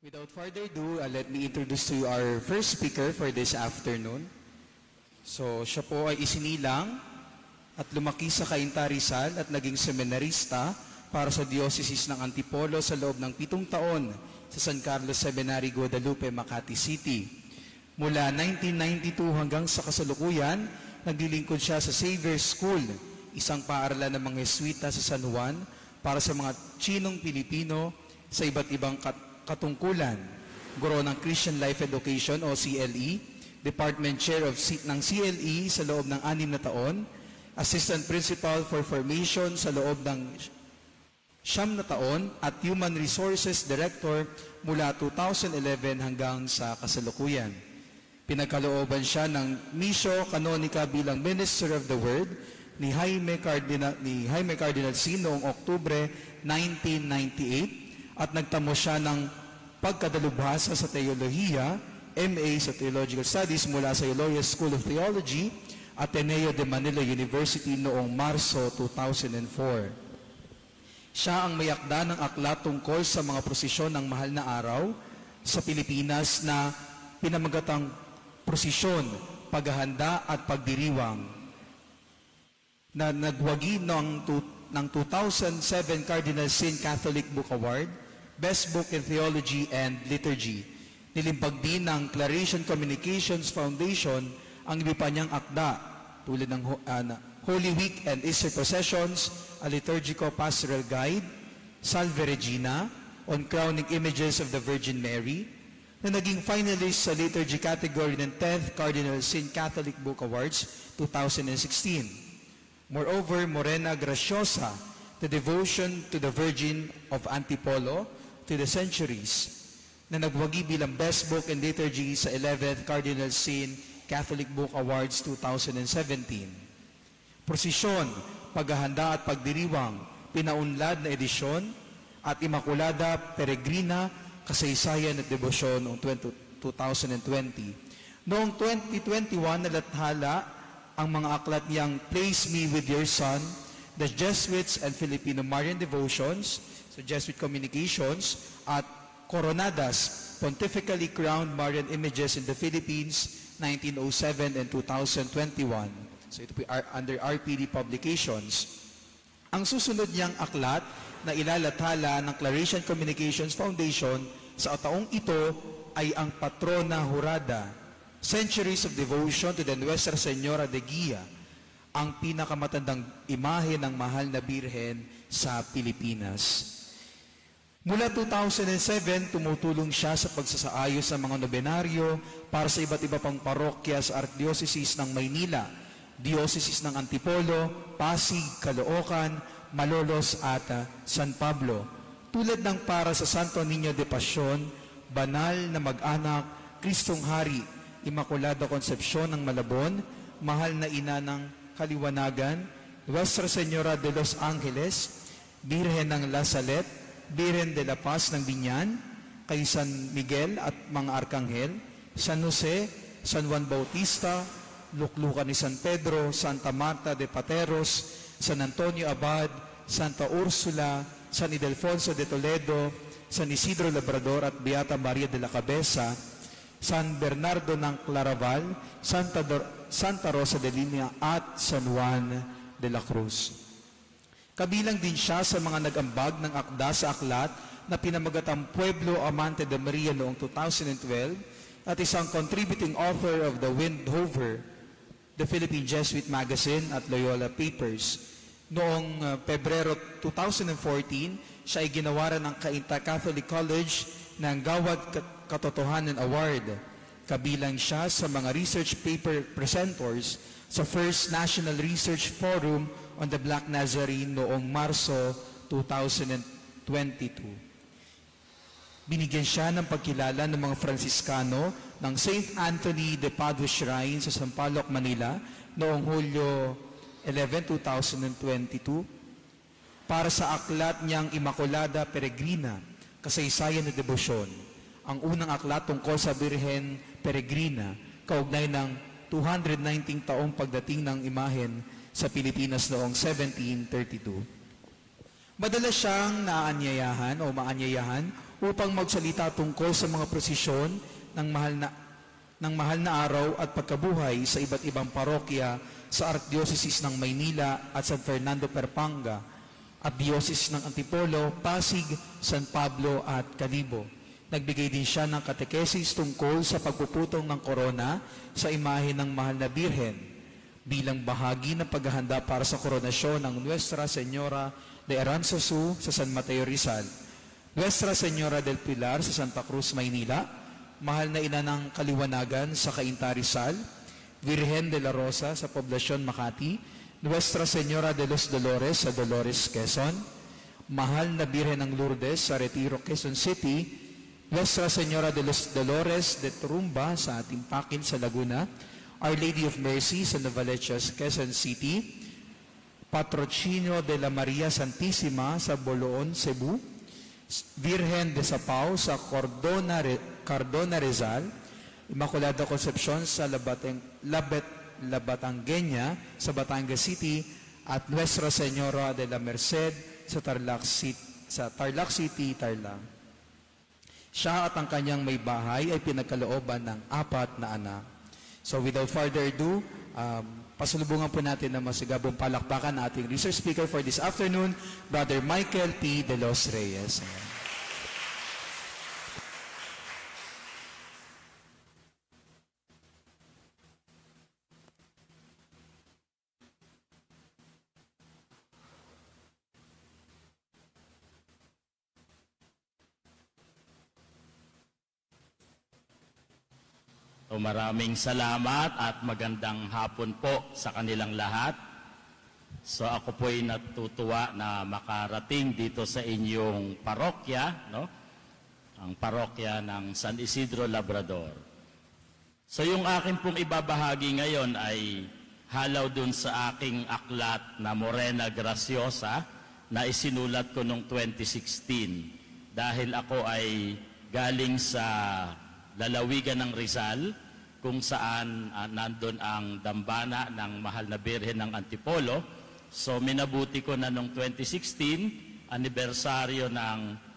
Without further ado, let me introduce to you our first speaker for this afternoon. So, siya po ay isinilang at lumaki sa Cainta, Rizal at naging seminarista para sa Diocese ng Antipolo sa loob ng 7 taon sa San Carlos Seminary, Guadalupe, Makati City. Mula 1992 hanggang sa kasalukuyan, naglilingkod siya sa Xavier School, isang paaralan ng mga Jesuita sa San Juan para sa mga Chinong Pilipino sa iba't ibang katungkulan. Guro ng Christian Life Education o CLE, Department Chair ng CLE sa loob ng 6 na taon, Assistant Principal for Formation sa loob ng 9 na taon, at Human Resources Director mula 2011 hanggang sa kasalukuyan. Pinagkalooban siya ng Misio Canonica bilang Minister of the Word ni Jaime Cardinal C noong Oktubre 1998 at nagtamo siya ng pagkadalubhasa sa Teolohiya, MA sa Theological Studies mula sa Iloilo School of Theology, Ateneo de Manila University noong Marso 2004. Siya ang mayakda ng aklat tungkol sa mga prosesyon ng mahal na araw sa Pilipinas na pinamagatang prosesyon, paghahanda at pagdiriwang, na nagwagi ng 2007 Cardinal Sin Catholic Book Award, Best Book in Theology and Liturgy. Nilimpag din ng Claration Communications Foundation ang iba pa niyang akda tulad ng Holy Week and Easter Processions, a Liturgico-Pastoral Guide, Salve Regina, on Crowning Images of the Virgin Mary, na naging finalist sa liturgy category ng 10th Cardinal Sin Catholic Book Awards 2016. Moreover, Morena, Graciosa, the Devotion to the Virgin of Antipolo to the Centuries, na nagwagi bilang Best Book in Liturgy sa 11th Cardinal Sin Catholic Book Awards 2017. Prosesyon, paghahanda at pagdiriwang, pinaunlad na edisyon, at Immaculada Peregrina, kasaysayan at debosyon noong 2020. Noong 2021, nalathala ang mga aklat niyang Place Me With Your Son, the Jesuits and Filipino Marian Devotions, so Jesuit Communications, at Coronadas, Pontifically Crowned Marian Images in the Philippines, 1907 and 2021. So ito po under RPD Publications. Ang susunod niyang aklat na ilalathala ng Claration Communications Foundation sa taong ito ay ang Patrona Jurada, Centuries of Devotion to the Nuestra Señora de Guia, ang pinakamatandang imahe ng mahal na birhen sa Pilipinas. Mula 2007, tumutulong siya sa pagsasaayos ng mga nobenaryo para sa iba't iba pang parokya sa Archdiocese ng Maynila, Diocese ng Antipolo, Pasig, Caloocan, Malolos at San Pablo, tulad ng para sa Santo Niño de Passion, Banal na Mag-anak, Kristong Hari, Immaculada Concepcion ng Malabon, Mahal na Ina ng Kaliwanagan, Nuestra Señora de los Angeles, Birhen ng La Salette, Birhen de la Paz ng Binyan, kay San Miguel at mga Arkanghel, San Jose, San Juan Bautista, Luklukan ni San Pedro, Santa Marta de Pateros, San Antonio Abad, Santa Ursula, San Ildefonso de Toledo, San Isidro Labrador at Beata Maria de la Cabeza, San Bernardo ng Claraval, Santa Rosa de Lima at San Juan de la Cruz. Kabilang din siya sa mga nag-ambag ng akda sa aklat na pinamagatang Pueblo Amante de Maria noong 2012 at isang contributing author of The Windhover, the Philippine Jesuit Magazine at Loyola Papers. Noong Pebrero 2014, siya ay ginawaran ng Cainta Catholic College ng Gawad Katotohanan Award. Kabilang siya sa mga research paper presenters sa First National Research Forum on the Black Nazarene noong Marso 2022. Binigyan siya ng pagkilala ng mga Franciscano ng St. Anthony de Padua Shrine sa Sampaloc, Manila noong Hulyo 11, 2022 para sa aklat niyang Immaculada Peregrina, kasaysayan at debosyon, ang unang aklat tungkol sa Birhen Peregrina, kaugnay ng 219 taong pagdating ng imahen sa Pilipinas noong 1732. Madalas siyang maanyayahan upang magsalita tungkol sa mga prosesyon ng mahal na araw at pagkabuhay sa iba't ibang parokya sa Archdiocese ng Maynila at San Fernando, Pampanga, at Diocese ng Antipolo, Pasig, San Pablo at Calibo. Nagbigay din siya ng katekesis tungkol sa pagpuputong ng korona sa imahe ng Mahal na Birhen bilang bahagi ng paghahanda para sa koronasyon ng Nuestra Señora de Aranzazu sa San Mateo, Rizal, Nuestra Señora del Pilar sa Santa Cruz, Maynila, Mahal na Ina ng Kaliwanagan sa Cainta, Rizal, Virgen de la Rosa sa Poblacion, Makati, Nuestra Señora de los Dolores sa Dolores, Quezon, Mahal na Birhen ng Lourdes sa Retiro, Quezon City, Nuestra Señora de los Dolores de Turumba sa Timpakil sa Laguna, Our Lady of Mercy sa Novaliches, Quezon City, Patrocinio de la Maria Santissima sa Boloon, Cebu, Virgen de Sapao sa Cardona, Rizal, Immaculada Concepcion sa Labatangenya sa Batangas City, at Nuestra Señora de la Merced sa Tarlac City, Tarlac. Siya at ang kanyang may bahay ay pinagkalooban ng 4 na anak. So without further ado, pasalubungan po natin ng masigabong palakpakan na ating research speaker for this afternoon, Brother Michael P. De Los Reyes. So, maraming salamat at magandang hapon po sa kanilang lahat. So ako po ay natutuwa na makarating dito sa inyong parokya, no? Ang parokya ng San Isidro Labrador. So yung akin pong ibabahagi ngayon ay halaw dun sa aking aklat na Morena, Graciosa na isinulat ko noong 2016 dahil ako ay galing sa lalawigan ng Rizal, kung saan nandun ang dambana ng Mahal na Birhen ng Antipolo. So minabuti ko na noong 2016, anibersaryo ng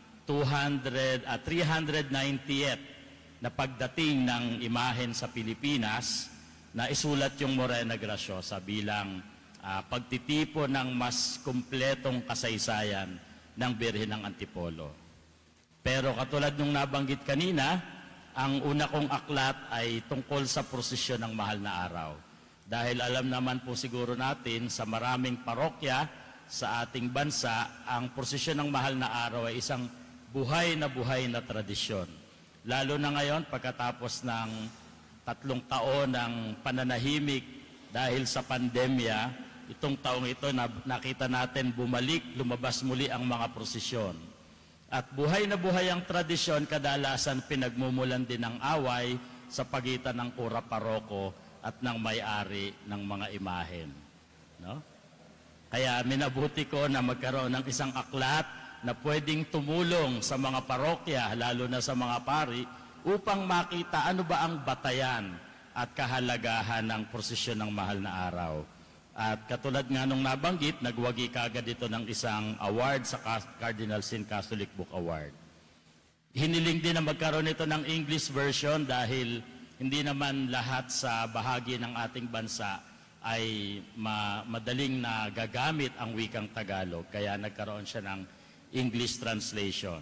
390th na pagdating ng imahen sa Pilipinas, na isulat yung Morena Graciosa bilang pagtitipon ng mas kumpletong kasaysayan ng Birhen ng Antipolo. Pero katulad nung nabanggit kanina, ang una kong aklat ay tungkol sa prosesyon ng Mahal na Araw. Dahil alam naman po siguro natin sa maraming parokya sa ating bansa, ang prosesyon ng Mahal na Araw ay isang buhay na tradisyon. Lalo na ngayon pagkatapos ng 3 taon ng pananahimik dahil sa pandemya, itong taong ito nakita natin lumabas muli ang mga prosesyon. At buhay na buhay ang tradisyon, kadalasan pinagmumulan din ng away sa pagitan ng kura paroko at ng may-ari ng mga imahen. No? Kaya minabuti ko na magkaroon ng isang aklat na pwedeng tumulong sa mga parokya, lalo na sa mga pari, upang makita ano ba ang batayan at kahalagahan ng prosesyon ng Mahal na Araw. At katulad nga nung nabanggit, nagwagi kagad ito ng isang award sa Cardinal Sin Catholic Book Award. Hiniling din na magkaroon ito ng English version dahil hindi naman lahat sa bahagi ng ating bansa ay madaling na gagamit ang wikang Tagalog. Kaya nagkaroon siya ng English translation.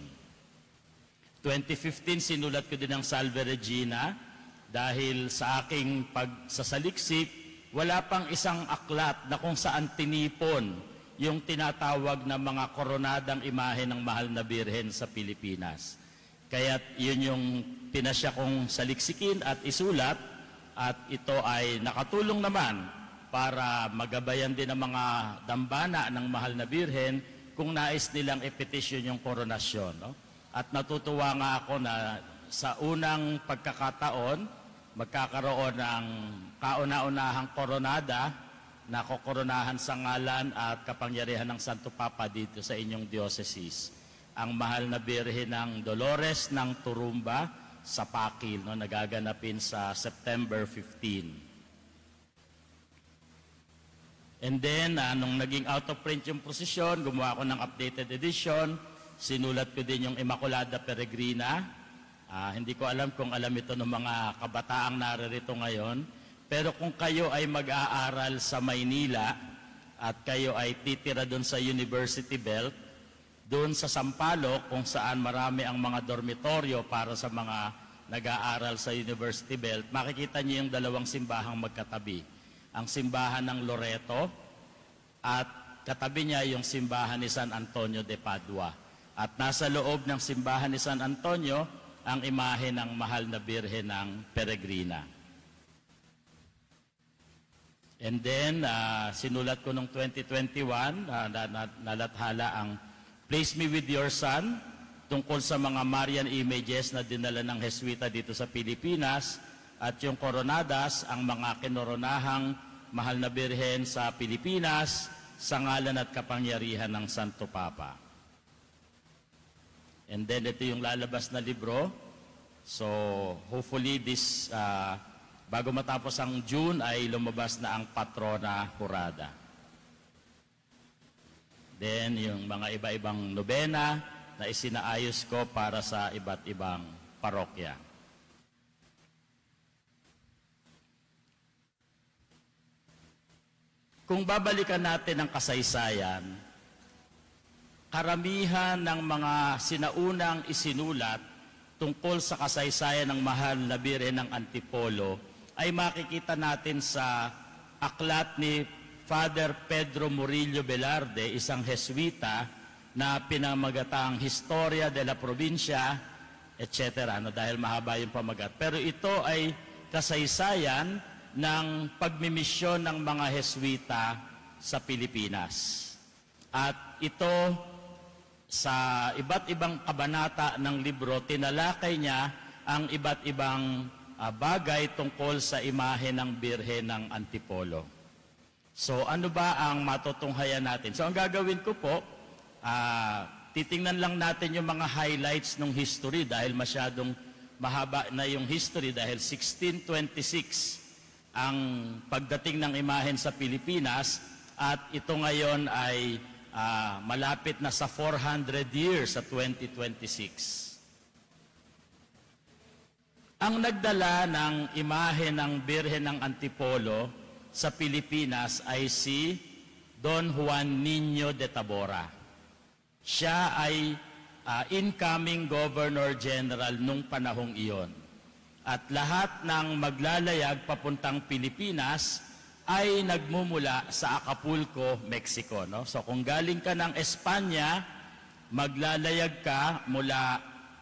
2015, sinulat ko din ang Salve Regina dahil sa aking pagsasaliksik, wala pang isang aklat na kung saan tinipon yung tinatawag na mga koronadang imahe ng Mahal na Birhen sa Pilipinas. Kaya yun yung pinasya kong saliksikin at isulat, at ito ay nakatulong naman para magabayan din ang mga dambana ng Mahal na Birhen kung nais nilang ipetisyon yung koronasyon. No? At natutuwa nga ako na sa unang pagkakataon, magkakaroon ng kauna-unahang koronada na kokoronahan sa ngalan at kapangyarihan ng Santo Papa dito sa inyong diocese. Ang Mahal na Birhen ng Dolores ng Turumba sa Pakil, no, nagaganapin sa September 15. And then, nung naging out of print yung prosesyon, gumawa ako ng updated edition. Sinulat ko din yung Immaculada Peregrina. Hindi ko alam kung alam ito ng mga kabataang naririto ngayon. Pero kung kayo ay mag-aaral sa Maynila at kayo ay titira doon sa University Belt, doon sa Sampaloc kung saan marami ang mga dormitoryo para sa mga nag-aaral sa University Belt, makikita niyo yung dalawang simbahang magkatabi. Ang simbahan ng Loreto at katabi niya yung simbahan ni San Antonio de Padua. At nasa loob ng simbahan ni San Antonio ang imahe ng mahal na Birhen ng Peregrina. And then, sinulat ko noong 2021, nalathala ang Place Me With Your Son, tungkol sa mga Marian images na dinala ng Jesuita dito sa Pilipinas, at yung Coronadas, ang mga kinoronahang mahal na Birhen sa Pilipinas, sa ngalan at kapangyarihan ng Santo Papa. And then ito yung lalabas na libro. So hopefully this, bago matapos ang June ay lumabas na ang Patrona Jurada. Then yung mga iba-ibang nobena na isinaayos ko para sa iba't ibang parokya. Kung babalikan natin ang kasaysayan, karamihan ng mga sinaunang isinulat tungkol sa kasaysayan ng mahal na Birhen ng Antipolo ay makikita natin sa aklat ni Father Pedro Murillo Velarde, isang Jesuita na pinamagatang Historia de la Provincia, etc. Dahil mahaba yung pamagat. Pero ito ay kasaysayan ng pagmimisyon ng mga Jesuita sa Pilipinas. At ito, sa iba't ibang kabanata ng libro, tinalakay niya ang iba't ibang bagay tungkol sa imahe ng Birhen ng Antipolo. So ano ba ang matutunghayan natin? So ang gagawin ko po, titingnan lang natin yung mga highlights ng history dahil masyadong mahaba na yung history dahil 1626 ang pagdating ng imahen sa Pilipinas at ito ngayon ay malapit na sa 400 years sa 2026. Ang nagdala ng imahe ng Birhen ng Antipolo sa Pilipinas ay si Don Juan Niño de Tabora. Siya ay incoming Governor General nung panahong iyon. At lahat ng maglalayag papuntang Pilipinas ay nagmumula sa Acapulco, Mexico. No? So kung galing ka ng Espanya, maglalayag ka mula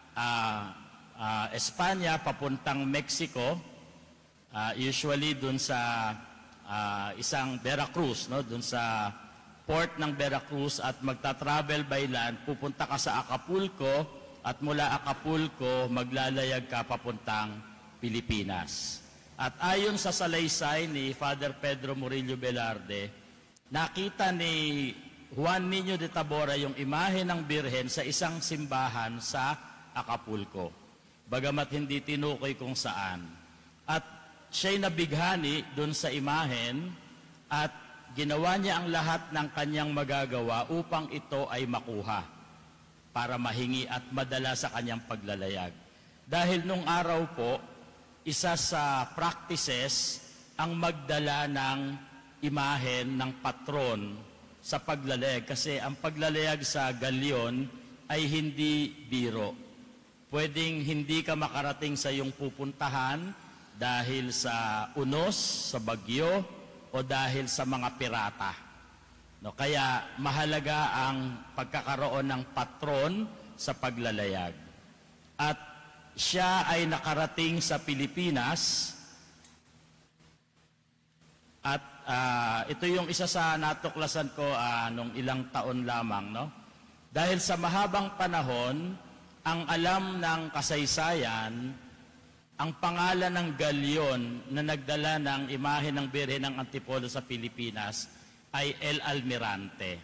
Espanya papuntang Mexico, usually dun sa isang Veracruz, no? Dun sa port ng Veracruz at magta-travel by land, pupunta ka sa Acapulco at mula Acapulco maglalayag ka papuntang Pilipinas. At ayon sa salaysay ni Father Pedro Murillo Velarde, nakita ni Juan Niño de Tabora yung imahe ng Birhen sa isang simbahan sa Acapulco. Bagamat hindi tinukoy kung saan. At siya'y nabighani dun sa imahen at ginawa niya ang lahat ng kanyang magagawa upang ito ay makuha para mahingi at madala sa kanyang paglalayag. Dahil nung araw po, isa sa practices ang magdala ng imahen ng patron sa paglalayag. Kasi ang paglalayag sa galyon ay hindi biro. Pwedeng hindi ka makarating sa iyong pupuntahan dahil sa unos, sa bagyo, o dahil sa mga pirata. No, kaya mahalaga ang pagkakaroon ng patron sa paglalayag. At siya ay nakarating sa Pilipinas at ito yung isa sa natuklasan ko nung ilang taon lamang. No? Dahil sa mahabang panahon, ang alam ng kasaysayan, ang pangalan ng galyon na nagdala ng imahe ng Birhen ng Antipolo sa Pilipinas ay El Almirante.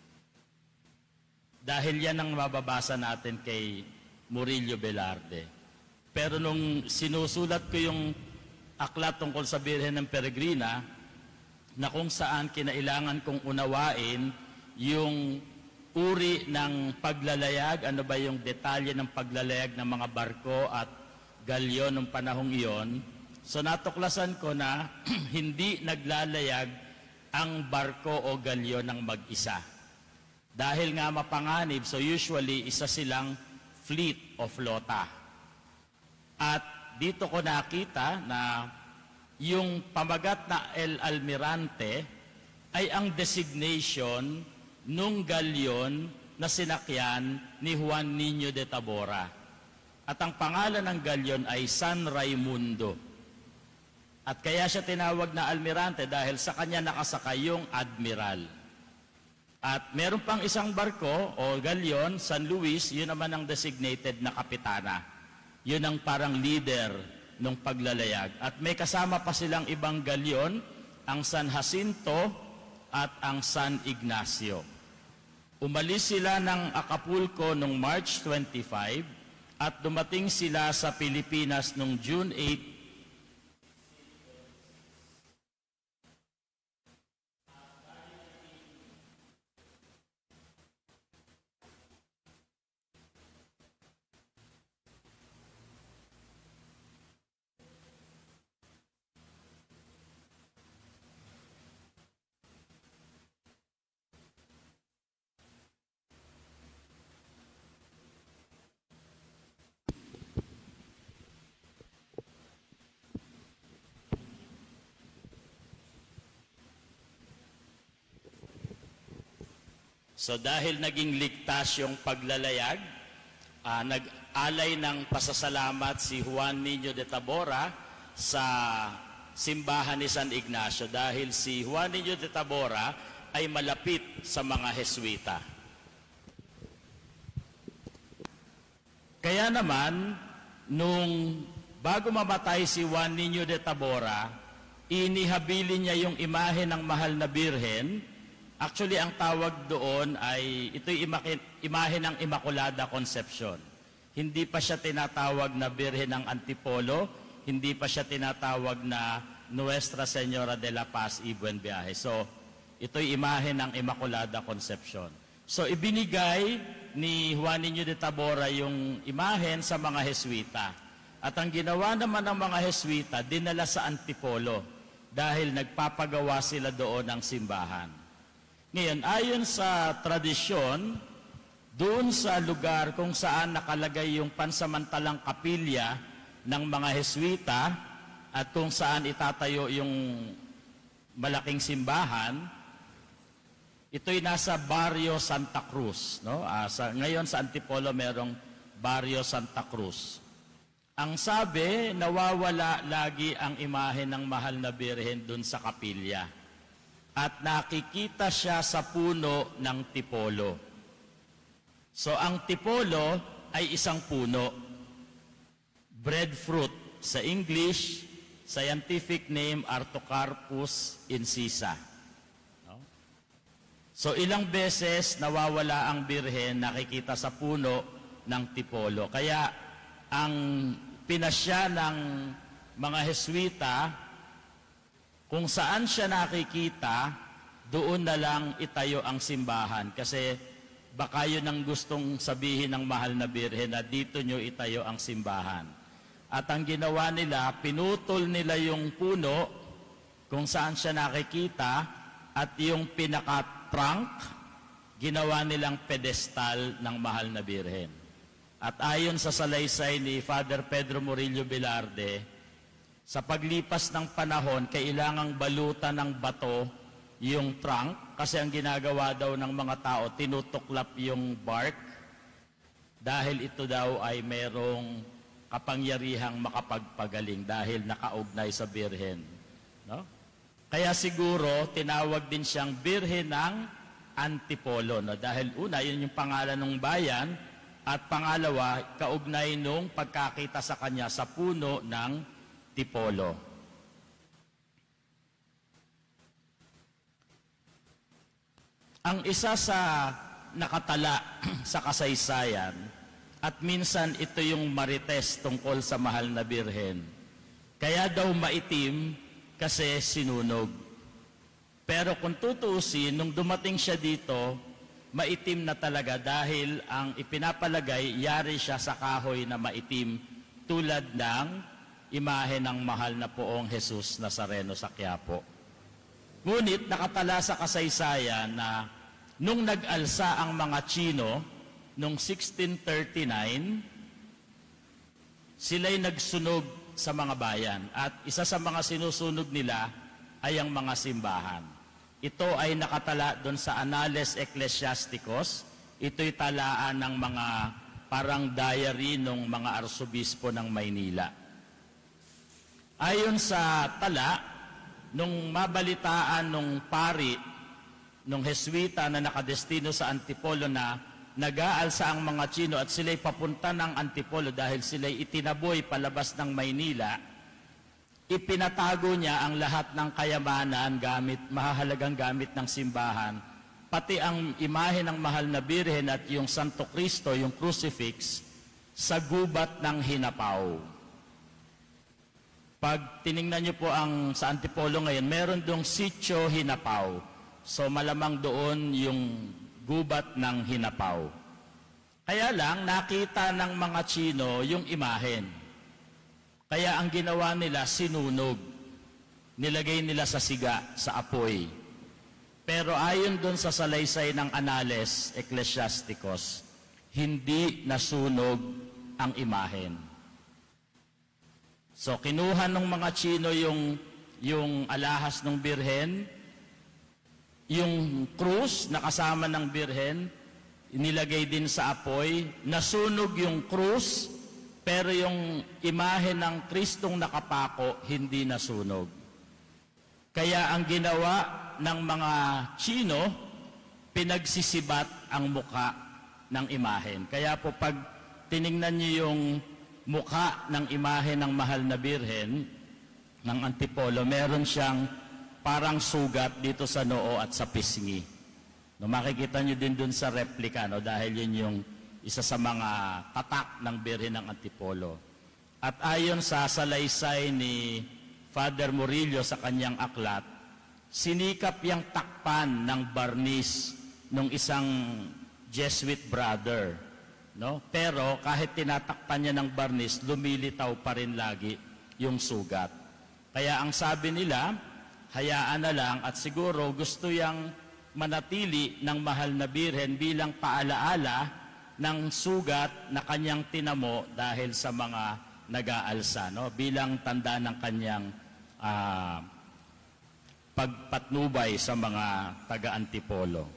Dahil yan ang mababasa natin kay Murillo Velarde. Pero nung sinusulat ko yung aklat tungkol sa Birhen ng Peregrina, na kung saan kinailangan kong unawain yung uri ng paglalayag, ano ba yung detalye ng paglalayag ng mga barko at galyon ng panahong iyon. So natuklasan ko na hindi naglalayag ang barko o galyon ng mag-isa. Dahil nga mapanganib, so usually isa silang fleet o flota. At dito ko nakita na yung pamagat na El Almirante ay ang designation nung galyon na sinakyan ni Juan Niño de Tabora. At ang pangalan ng galyon ay San Raimundo. At kaya siya tinawag na Almirante dahil sa kanya nakasakay yung admiral. At meron pang isang barko o galyon, San Luis, yun naman ang designated na kapitana. Yun ang parang leader ng paglalayag. At may kasama pa silang ibang galyon, ang San Jacinto at ang San Ignacio. Umalis sila ng Acapulco noong March 25 at dumating sila sa Pilipinas noong June 8. So dahil naging ligtas yung paglalayag, nag-alay ng pasasalamat si Juan Niño de Tabora sa simbahan ni San Ignacio dahil si Juan Niño de Tabora ay malapit sa mga Heswita. Kaya naman, nung bago mamatay si Juan Niño de Tabora, inihabilin niya yung imahe ng mahal na Birhen. Actually, ang tawag doon ay ito'y imahe ng Immaculada Conception. Hindi pa siya tinatawag na Birhen ng Antipolo, hindi pa siya tinatawag na Nuestra Señora de la Paz y Buen Viaje. So, ito'y imahe ng Immaculada Conception. So, ibinigay ni Juan Niño de Tabora yung imahen sa mga Heswita. At ang ginawa naman ng mga Heswita, dinala sa Antipolo dahil nagpapagawa sila doon ng simbahan. Ngayon, ayon sa tradisyon, doon sa lugar kung saan nakalagay yung pansamantalang kapilya ng mga Heswita at kung saan itatayo yung malaking simbahan, ito'y nasa Barrio Santa Cruz. No? Ngayon sa Antipolo merong Barrio Santa Cruz. Ang sabi, nawawala lagi ang imahe ng mahal na Birhen doon sa kapilya. At nakikita siya sa puno ng tipolo. So ang tipolo ay isang puno. Breadfruit sa English, scientific name Artocarpus incisa. No? So ilang beses nawawala ang Birhen, nakikita sa puno ng tipolo. Kaya ang pinasya ng mga Heswita, kung saan siya nakikita, doon na lang itayo ang simbahan. Kasi baka yun ang gustong sabihin ng mahal na Birhen na dito nyo itayo ang simbahan. At ang ginawa nila, pinutol nila yung puno kung saan siya nakikita at yung pinaka-trunk, ginawa nilang pedestal ng mahal na Birhen. At ayon sa salaysay ni Father Pedro Murillo Velarde, sa paglipas ng panahon, kailangang balutan ng bato yung trunk kasi ang ginagawa daw ng mga tao, tinutuklap yung bark dahil ito daw ay merong kapangyarihang makapagpagaling dahil nakaugnay sa Birhen. No? Kaya siguro, tinawag din siyang Birhen ng Antipolo. No? Dahil una, yun yung pangalan ng bayan at pangalawa, kaugnay nung pagkakita sa kanya sa puno ng Antipolo. Ang isa sa nakatala sa kasaysayan at minsan ito yung marites tungkol sa mahal na Birhen. Kaya daw maitim kasi sinunog. Pero kung tutuusin, nung dumating siya dito, maitim na talaga dahil ang ipinapalagay, yari siya sa kahoy na maitim tulad ng imahe ng mahal na poong Jesus Nazareno sa Quiapo. Ngunit nakatala sa kasaysayan na nung nag-alsa ang mga Tsino noong 1639, sila'y nagsunog sa mga bayan at isa sa mga sinusunog nila ay ang mga simbahan. Ito ay nakatala doon sa Annales Ecclesiasticos. Ito'y talaan ng mga parang diary ng mga arsobispo ng Maynila. Ayon sa tala, nung mabalitaan nung pari, nung Heswita na nakadestino sa Antipolo na nag-aalsa ang mga Tsino at sila'y papunta ng Antipolo dahil sila'y itinaboy palabas ng Maynila, ipinatago niya ang lahat ng kayamanan, mahahalagang gamit ng simbahan, pati ang imahe ng mahal na Birhen at yung Santo Cristo, yung crucifix, sa gubat ng Hinapaw. Pag tiningnan niyo po sa Antipolo ngayon, meron doong Sitio Hinapaw. So malamang doon yung gubat ng Hinapaw. Kaya lang, nakita ng mga Tsino yung imahen. Kaya ang ginawa nila, sinunog. Nilagay nila sa siga, sa apoy. Pero ayon doon sa salaysay ng Annales Ecclesiasticos, hindi nasunog ang imahen. So kinuha ng mga Tsino yung alahas ng Birhen, yung krus na kasama ng Birhen, inilagay din sa apoy, nasunog yung krus, pero yung imahe ng Kristong nakapako, hindi nasunog. Kaya ang ginawa ng mga Tsino, pinagsisibat ang muka ng imahen. Kaya po pag tiningnan niyo yung muka ng imahe ng mahal na Birhen, ng Antipolo, meron siyang parang sugat dito sa noo at sa pisngi. No, makikita nyo din dun sa replika, no, dahil yun yung isa sa mga tatak ng Birhen ng Antipolo. At ayon sa salaysay ni Father Murillo sa kanyang aklat, sinikap yung takpan ng barnis ng isang Jesuit brother. No? Pero kahit tinatakpan niya ng barnis, lumilitaw pa rin lagi yung sugat. Kaya ang sabi nila, hayaan na lang at siguro gusto yang manatili ng mahal na Birhen bilang paalaala ng sugat na kanyang tinamo dahil sa mga nag-aalsa, no? Bilang tanda ng kanyang pagpatnubay sa mga taga-Antipolo.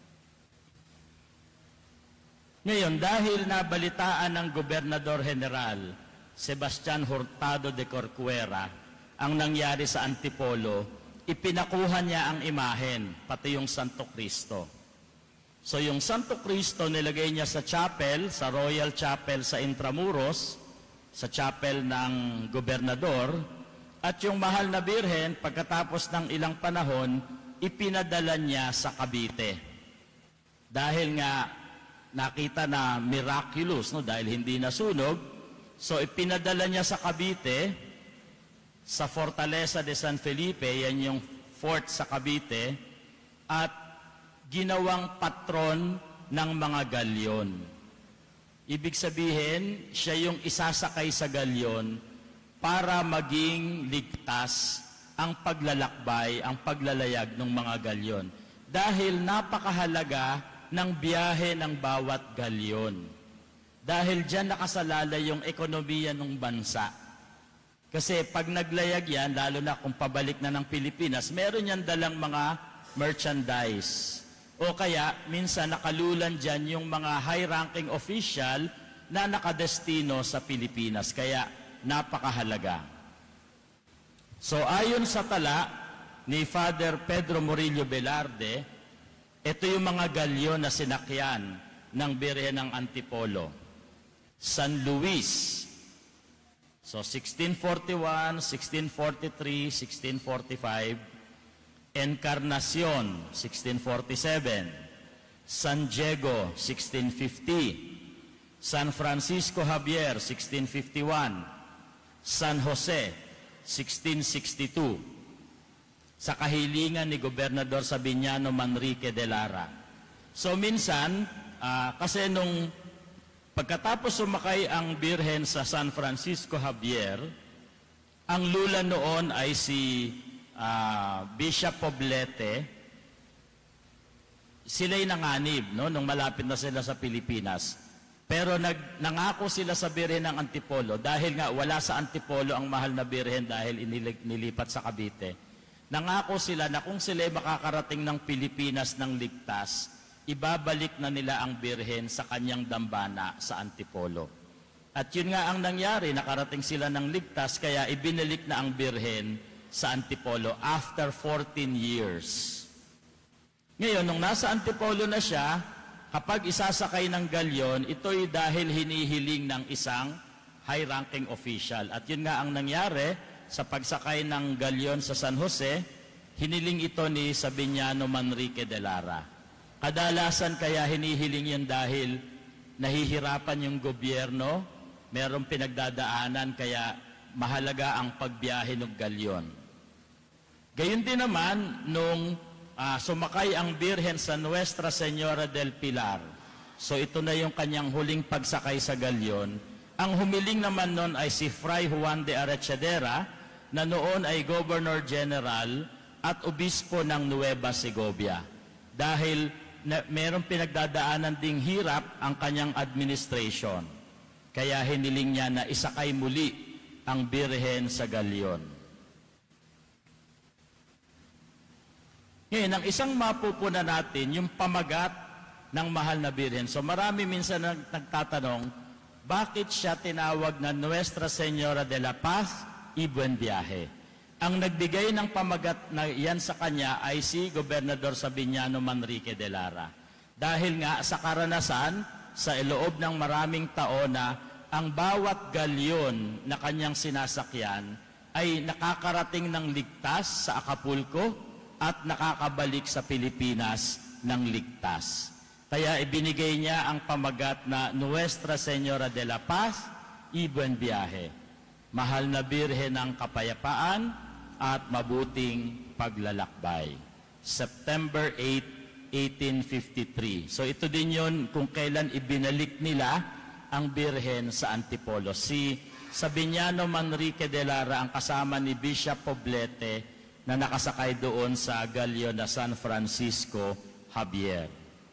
Ngayon, dahil nabalitaan ng Gobernador General Sebastian Hurtado de Corcuera ang nangyari sa Antipolo, ipinakuha niya ang imahen, pati yung Santo Cristo. So yung Santo Cristo nilagay niya sa chapel, sa Royal Chapel sa Intramuros, sa chapel ng gobernador, at yung mahal na Birhen, pagkatapos ng ilang panahon, ipinadala niya sa Cavite. Dahil nga nakita na miraculous, no? Dahil hindi nasunog, so ipinadala niya sa Cavite, sa Fortaleza de San Felipe, yan yung fort sa Cavite, at ginawang patron ng mga galyon. Ibig sabihin, siya yung isasakay sa galyon para maging ligtas ang paglalakbay, ang paglalayag ng mga galyon. Dahil napakahalaga ng biyahe ng bawat galyon. Dahil dyan nakasalalay yung ekonomiya ng bansa. Kasi pag naglayag yan, lalo na kung pabalik na ng Pilipinas, meron yan dalang mga merchandise. O kaya, minsan nakalulan dyan yung mga high-ranking official na nakadestino sa Pilipinas. Kaya, napakahalaga. So, ayon sa tala ni Father Pedro Murillo Velarde, ito yung mga galyon na sinakyan ng Birhen ng Antipolo. San Luis, so 1641, 1643, 1645, Encarnacion, 1647, San Diego, 1650, San Francisco Javier, 1651, San Jose, 1662, sa kahilingan ni Gobernador Sabiniano Manrique de Lara. So minsan, kasi nung pagkatapos sumakay ang Birhen sa San Francisco Javier, ang lula noon ay si Bishop Poblete. Sila'y nanganib, no, nung malapit na sila sa Pilipinas. Pero nangako sila sa Birhen ng Antipolo dahil nga wala sa Antipolo ang mahal na Birhen dahil nilipat sa Cavite. Nangako sila na kung sila'y makakarating ng Pilipinas ng ligtas, ibabalik na nila ang Birhen sa kanyang dambana sa Antipolo. At yun nga ang nangyari, nakarating sila ng ligtas, kaya ibinalik na ang Birhen sa Antipolo after 14 years. Ngayon, nung nasa Antipolo na siya, kapag isasakay ng galyon, ito'y dahil hinihiling ng isang high-ranking official. At yun nga ang nangyari sa pagsakay ng galyon sa San Jose, hiniling ito ni Sabiniano Manrique de Lara. Kadalasan kaya hinihiling yun dahil nahihirapan yung gobyerno, merong pinagdadaanan kaya mahalaga ang pagbiyahe ng galyon. Gayon din naman nung sumakay ang Birhen sa Nuestra Señora del Pilar. So ito na yung kanyang huling pagsakay sa galyon. Ang humiling naman noon ay si Fray Juan de Arechedera na noon ay Governor General at Obispo ng Nueva Segovia. Dahil merong pinagdadaanan ding hirap ang kanyang administration. Kaya hiniling niya na isakay muli ang Birhen sa galyon. Ngayon, ang isang mapupunan natin, yung pamagat ng mahal na Birhen. So marami minsan nagtatanong, bakit siya tinawag na Nuestra Señora de la Paz y Buen Viaje? Ang nagbigay ng pamagat na yan sa kanya ay si Gobernador Sabiniano Manrique de Lara. Dahil nga sa karanasan, sa loob ng maraming taon na ang bawat galyon na kanyang sinasakyan ay nakakarating ng ligtas sa Acapulco at nakakabalik sa Pilipinas ng ligtas. Kaya ibinigay niya ang pamagat na Nuestra Señora de la Paz y Buen Viaje. Mahal na Birhen ng kapayapaan at mabuting paglalakbay. September 8, 1853. So ito din yun kung kailan ibinalik nila ang Birhen sa Antipolo. Si Sabiniano Manrique de Lara ang kasama ni Bishop Poblete na nakasakay doon sa galyon na San Francisco Javier.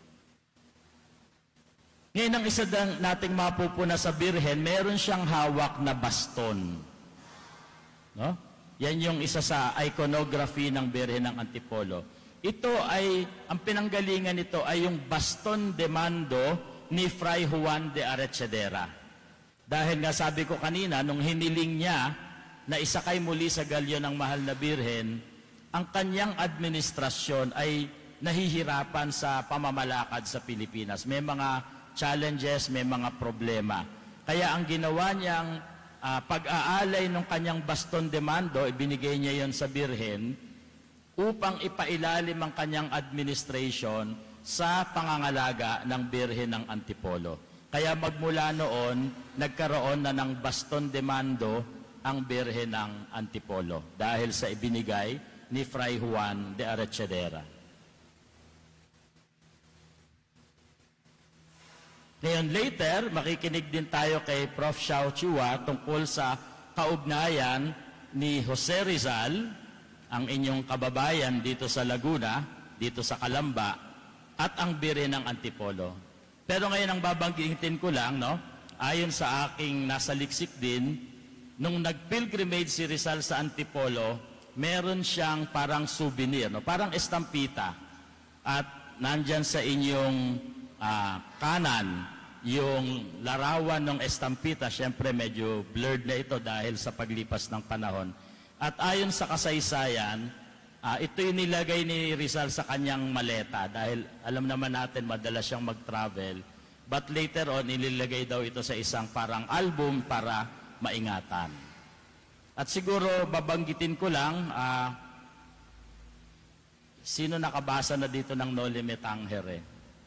Ngayon, ang isa nating mapupuna sa Birhen, meron siyang hawak na baston. No? Yan yung isa sa iconography ng Birhen ng Antipolo. Ito ay, ang pinanggalingan nito ay yung baston de mando ni Fray Juan de Arechedera. Dahil nga sabi ko kanina, nung hiniling niya na isakay muli sa galyon ng mahal na Birhen, ang kanyang administrasyon ay nahihirapan sa pamamalakad sa Pilipinas. May mga challenges, may mga problema. Kaya ang ginawa niyang pag-aalay ng kanyang baston de mando, ibinigay niya yon sa Birhen upang ipailalim ang kanyang administration sa pangangalaga ng Birhen ng Antipolo. Kaya magmula noon, nagkaroon na ng baston de mando ang Birhen ng Antipolo dahil sa ibinigay ni Fray Juan de Arechedera. Ngayon later, makikinig din tayo kay Prof. Xiao Chua tungkol sa kaugnayan ni Jose Rizal, ang inyong kababayan dito sa Laguna, dito sa Calamba, at ang Birhen ng Antipolo. Pero ngayon ang babanggitin ko lang, no? Ayon sa aking nasa liksik din, nung nag-pilgrimage si Rizal sa Antipolo, meron siyang parang souvenir, no? Parang estampita. At nandyan sa inyong kanan, yung larawan ng estampita, syempre medyo blurred na ito dahil sa paglipas ng panahon. At ayon sa kasaysayan, ito'y nilagay ni Rizal sa kanyang maleta dahil alam naman natin madalas siyang mag-travel. But later on, nililagay daw ito sa isang parang album para maingatan. At siguro babanggitin ko lang, sino nakabasa na dito ng Noli Me Tangere?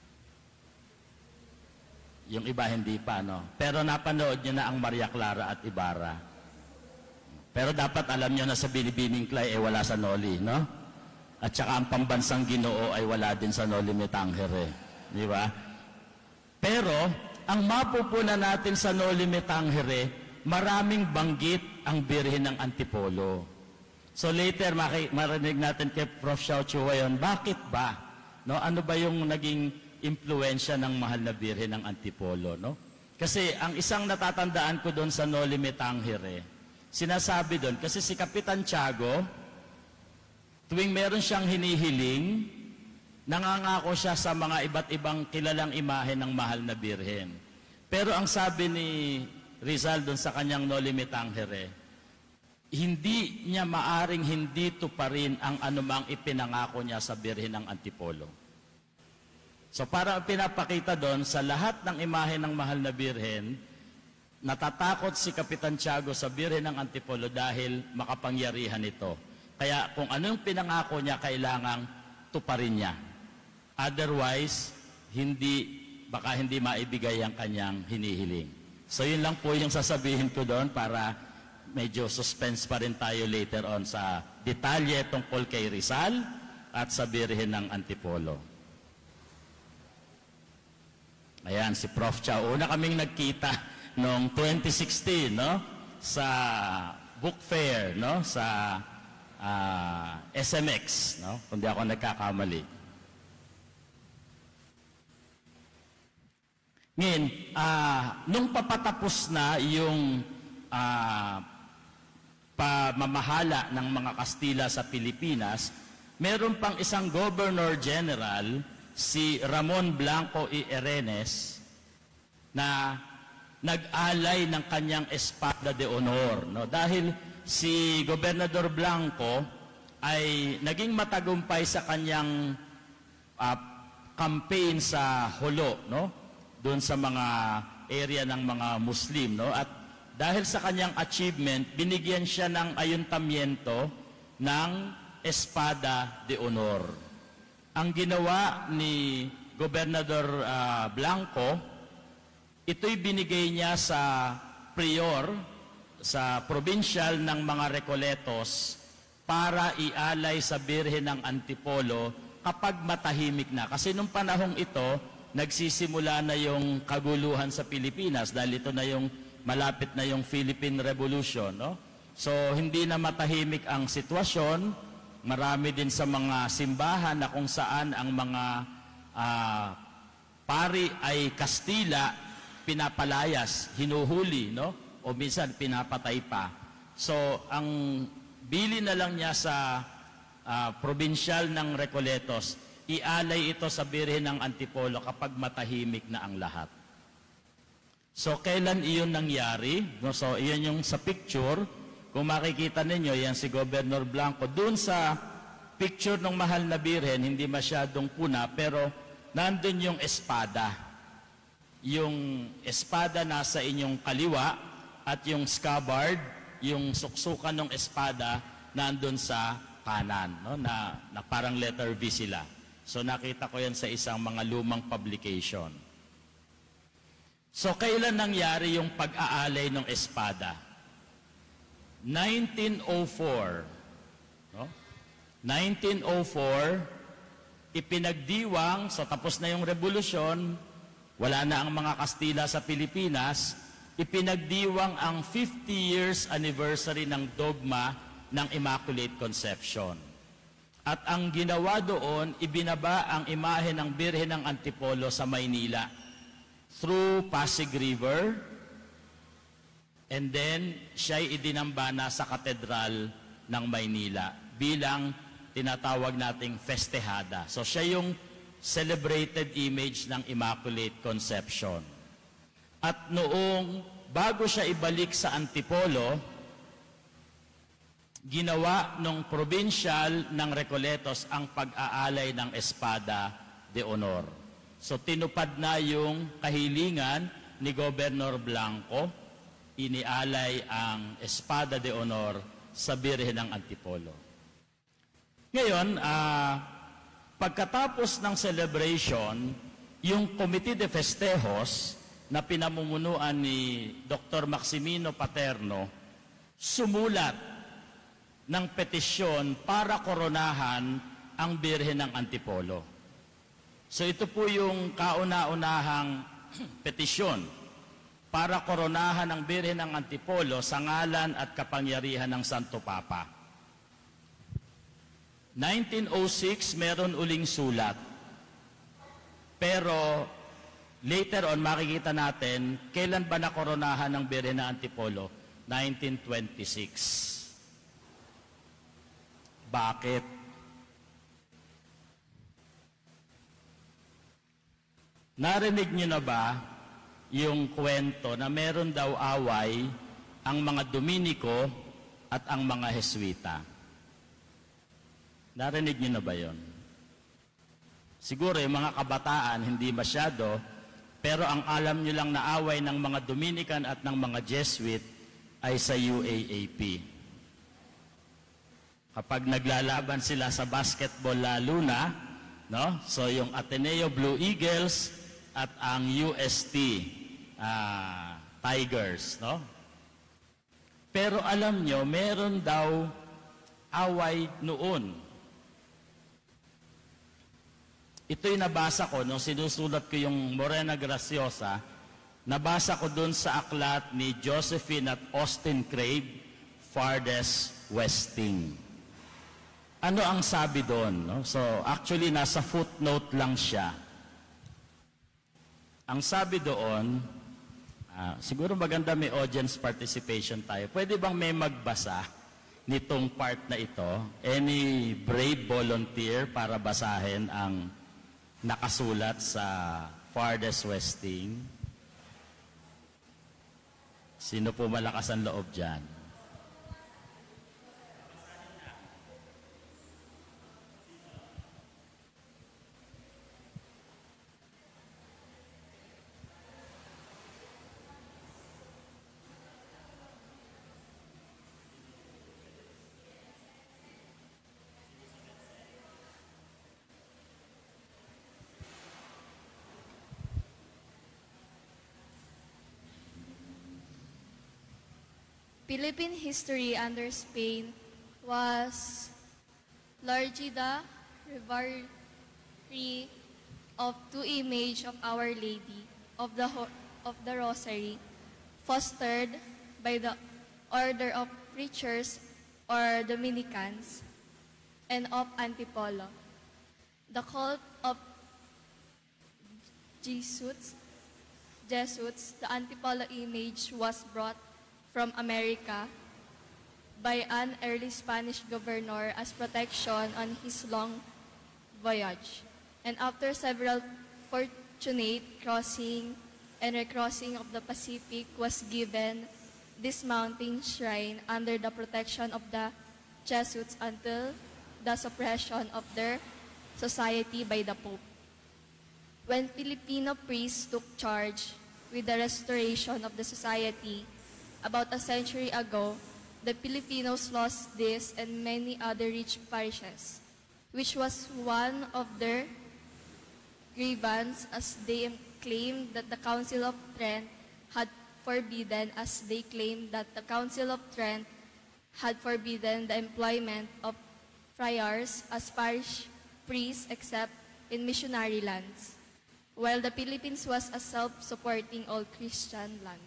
Yung iba hindi pa, no? Pero napanood nyo na ang Maria Clara at Ibarra. Pero dapat alam nyo na sa Binibining Clay wala sa Noli, no? At saka ang Pambansang Ginoo ay wala din sa Noli Me Tangere. Di ba? Pero, ang mapupunan natin sa Noli Me Tangere, maraming banggit ang Birhen ng Antipolo. So later, marinig natin kay Prof. Xiao Chua yun, bakit ba? No? Ano ba yung naging impluensya ng mahal na Birhen ng Antipolo? No? Kasi ang isang natatandaan ko doon sa Noli Me Tangere, sinasabi doon, kasi si Kapitan Tiago, tuwing meron siyang hinihiling, nangangako siya sa mga iba't ibang kilalang imahe ng mahal na Birhen. Pero ang sabi ni Rizal doon sa kanyang Noli Me Tangere, hindi niya maaring hindi tuparin ang anumang ipinangako niya sa Birhen ng Antipolo. So para pinapakita doon sa lahat ng imahe ng mahal na Birhen, natatakot si Kapitan Tiago sa Birhen ng Antipolo dahil makapangyarihan ito. Kaya kung ano yung pinangako niya, kailangang tuparin niya. Otherwise, baka hindi maibigay ang kanyang hinihiling. So yun lang po yung sasabihin ko doon para medyo suspense pa rin tayo later on sa detalye tungkol kay Rizal at sa Birhen ng Antipolo. Ayan, si Prof. Chow. Una kaming nagkita noong 2016, no? Sa book fair, no? Sa SMX, no? Kung di ako nagkakamali. Ngayon, nung papatapos na yung pamamahala ng mga Kastila sa Pilipinas, meron pang isang Governor General, si Ramon Blanco y Arenes, na nag-alay ng kanyang Espada de Honor. No? Dahil si Gobernador Blanco ay naging matagumpay sa kanyang campaign sa Holo, no? Doon sa mga area ng mga Muslim, no? At dahil sa kanyang achievement, binigyan siya ng ayuntamiento ng Espada de Honor. Ang ginawa ni Gobernador Blanco, ito'y binigay niya sa prior, sa provincial ng mga Recoletos para ialay sa Birhen ng Antipolo kapag matahimik na. Kasi nung panahong ito, nagsisimula na yung kaguluhan sa Pilipinas dahil ito na yung malapit na yung Philippine Revolution. No? So, hindi na matahimik ang sitwasyon. Marami din sa mga simbahan na kung saan ang mga pari ay Kastila pinapalayas, hinuhuli, no? O minsan pinapatay pa. So, ang bili na lang niya sa provincial ng Recoletos, ialay ito sa Birhen ng Antipolo kapag matahimik na ang lahat. So, kailan iyon nangyari? No? So, iyon yung sa picture. Kung makikita ninyo, yan si Governor Blanco. Doon sa picture ng mahal na Birhen, hindi masyadong puna, pero nandun yung espada. Yung espada nasa inyong kaliwa at yung scabbard, yung suksukan ng espada, nandun sa kanan, no? na parang letter V sila. So nakita ko yan sa isang mga lumang publication. So kailan nangyari yung pag-aalay ng espada? 1904. No? 1904, ipinagdiwang, so tapos na yung revolusyon, wala na ang mga Kastila sa Pilipinas, ipinagdiwang ang 50 years anniversary ng dogma ng Immaculate Conception. At ang ginawa doon, ibinaba ang imahe ng Birhen ng Antipolo sa Maynila through Pasig River, and then siya'y idinambana sa katedral ng Maynila bilang tinatawag nating festehada. So siya yung celebrated image ng Immaculate Conception. At noong bago siya ibalik sa Antipolo, ginawa ng provincial ng Recoletos ang pag-aalay ng Espada de Honor. So tinupad na yung kahilingan ni Governor Blanco, inialay ang Espada de Honor sa Birhen ng Antipolo. Ngayon, pagkatapos ng celebration, yung Committee de Festejos na pinamumunuan ni Dr. Maximino Paterno, sumulat ng petisyon para koronahan ang Birhen ng Antipolo. So ito po yung kauna-unahang petisyon para koronahan ang Birhen ng Antipolo sa ngalan at kapangyarihan ng Santo Papa. 1906, meron uling sulat. Pero later on, makikita natin kailan ba nakoronahan ng Birhen ng Antipolo? 1926. Bakit? Narinig niyo na ba yung kwento na meron daw away ang mga Dominiko at ang mga Heswita? Narinig niyo na ba yon? Siguro yung mga kabataan hindi masyado, pero ang alam niyo lang na away ng mga Dominican at ng mga Jesuit ay sa UAAP. Kapag naglalaban sila sa basketball lalo na, no? So yung Ateneo Blue Eagles at ang UST Tigers, no? Pero alam nyo, meron daw away noon. Ito'y nabasa ko nung sinusulat ko yung Morena Graciosa, nabasa ko dun sa aklat ni Josephine at Austin Craig, Farthest Westing. Ano ang sabi doon? No? So actually nasa footnote lang siya. Ang sabi doon, siguro maganda may audience participation tayo. Pwede bang may magbasa nitong part na ito? Any brave volunteer para basahin ang nakasulat sa Farthest Westing? Sino po malakas ang loob dyan? Philippine history under Spain was largely the reverie of two image of Our Lady of the Rosary, fostered by the order of preachers or Dominicans and of Antipolo. The cult of Jesuits, the Antipolo image was brought from America by an early Spanish governor as protection on his long voyage. And after several fortunate crossing and recrossing of the Pacific was given this mountain shrine under the protection of the Jesuits until the suppression of their society by the Pope. When Filipino priests took charge with the restoration of the society, about a century ago, the Filipinos lost this and many other rich parishes, which was one of their grievance as they claimed that the Council of Trent had forbidden the employment of friars as parish priests except in missionary lands, while the Philippines was a self-supporting all Christian land.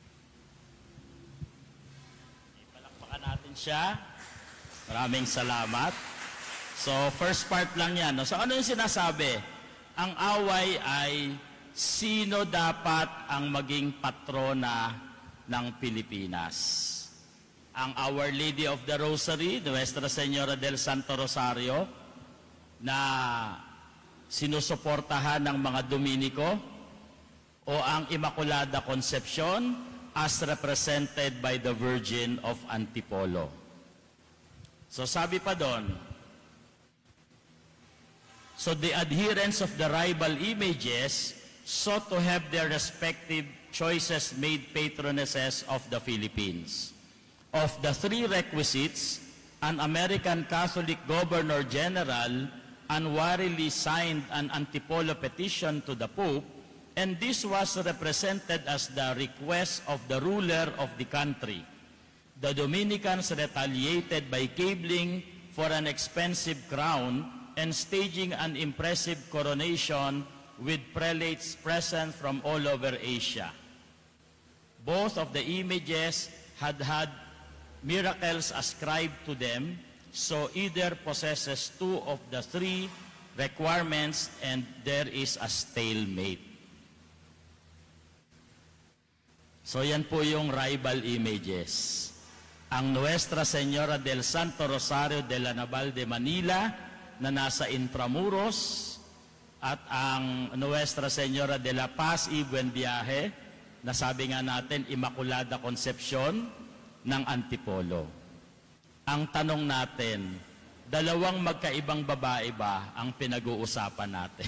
Natin siya. Maraming salamat. So, first part lang yan. No? So, ano yung sinasabi? Ang away ay sino dapat ang maging patrona ng Pilipinas? Ang Our Lady of the Rosary, Nuestra Señora del Santo Rosario, na sinusuportahan ng mga Dominiko, o ang Immaculada Concepcion, as represented by the Virgin of Antipolo. So sabi pa doon, so the adherents of the rival images sought to have their respective choices made patronesses of the Philippines. Of the three requisites, an American Catholic Governor General unwarily signed an Antipolo petition to the Pope, and this was represented as the request of the ruler of the country. The Dominicans retaliated by cabling for an expensive crown and staging an impressive coronation with prelates present from all over Asia. Both of the images had miracles ascribed to them, so either possesses two of the three requirements and there is a stalemate. So yan po yung rival images. Ang Nuestra Señora del Santo Rosario de la Naval de Manila na nasa Intramuros at ang Nuestra Señora de la Paz y Buen Viaje na sabi nga natin Immaculada Concepcion ng Antipolo. Ang tanong natin, dalawang magkaibang babae ba ang pinag-uusapan natin?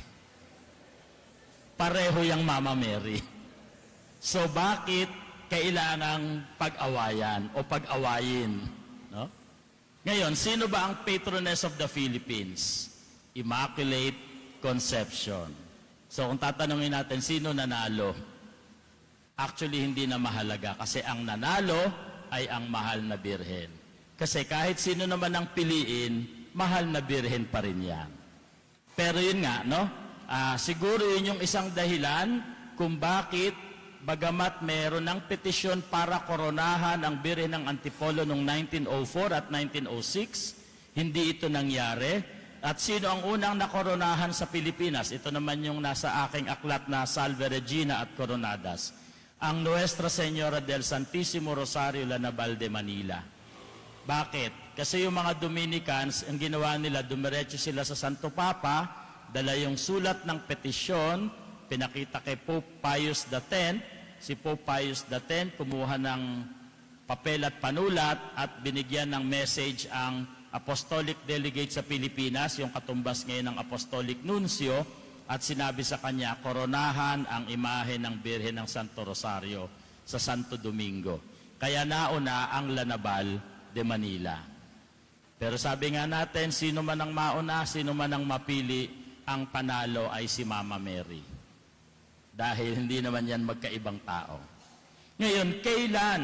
Pareho yung Mama Mary. So bakit kailangang pag-awayan o pag-awayin? No? Ngayon, sino ba ang patroness of the Philippines? Immaculate Conception. So kung tatanungin natin, sino nanalo? Actually, hindi na mahalaga kasi ang nanalo ay ang mahal na birhen. Kasi kahit sino naman ang piliin, mahal na birhen pa rin yan. Pero yun nga, no? Siguro yun yung isang dahilan kung bakit bagamat meron ng petisyon para koronahan ang birhen ng Antipolo noong 1904 at 1906, hindi ito nangyari. At sino ang unang nakoronahan sa Pilipinas? Ito naman yung nasa aking aklat na Salve Regina at Coronadas. Ang Nuestra Señora del Santísimo Rosario la Naval de Manila. Bakit? Kasi yung mga Dominicans, ang ginawa nila, dumiretso sila sa Santo Papa, dala yung sulat ng petisyon, pinakita kay Pope Pius X. Si Pope Pius X kumuha ng papel at panulat at binigyan ng message ang Apostolic Delegate sa Pilipinas, yung katumbas ngayon ng Apostolic Nuncio, at sinabi sa kanya, koronahan ang imahe ng Birhen ng Santo Rosario sa Santo Domingo. Kaya nauna ang La Naval de Manila. Pero sabi nga natin, sino man ang mauna, sino man ang mapili, ang panalo ay si Mama Mary. Dahil hindi naman yan magkaibang tao. Ngayon, kailan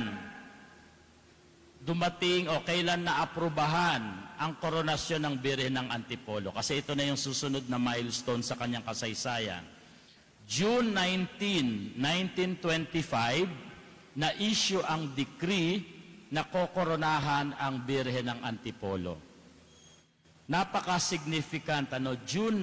dumating o kailan naaprubahan ang koronasyon ng Birhen ng Antipolo? Kasi ito na yung susunod na milestone sa kanyang kasaysayan. June 19, 1925, na-issue ang decree na kokoronahan ang Birhen ng Antipolo. Napaka-significant, June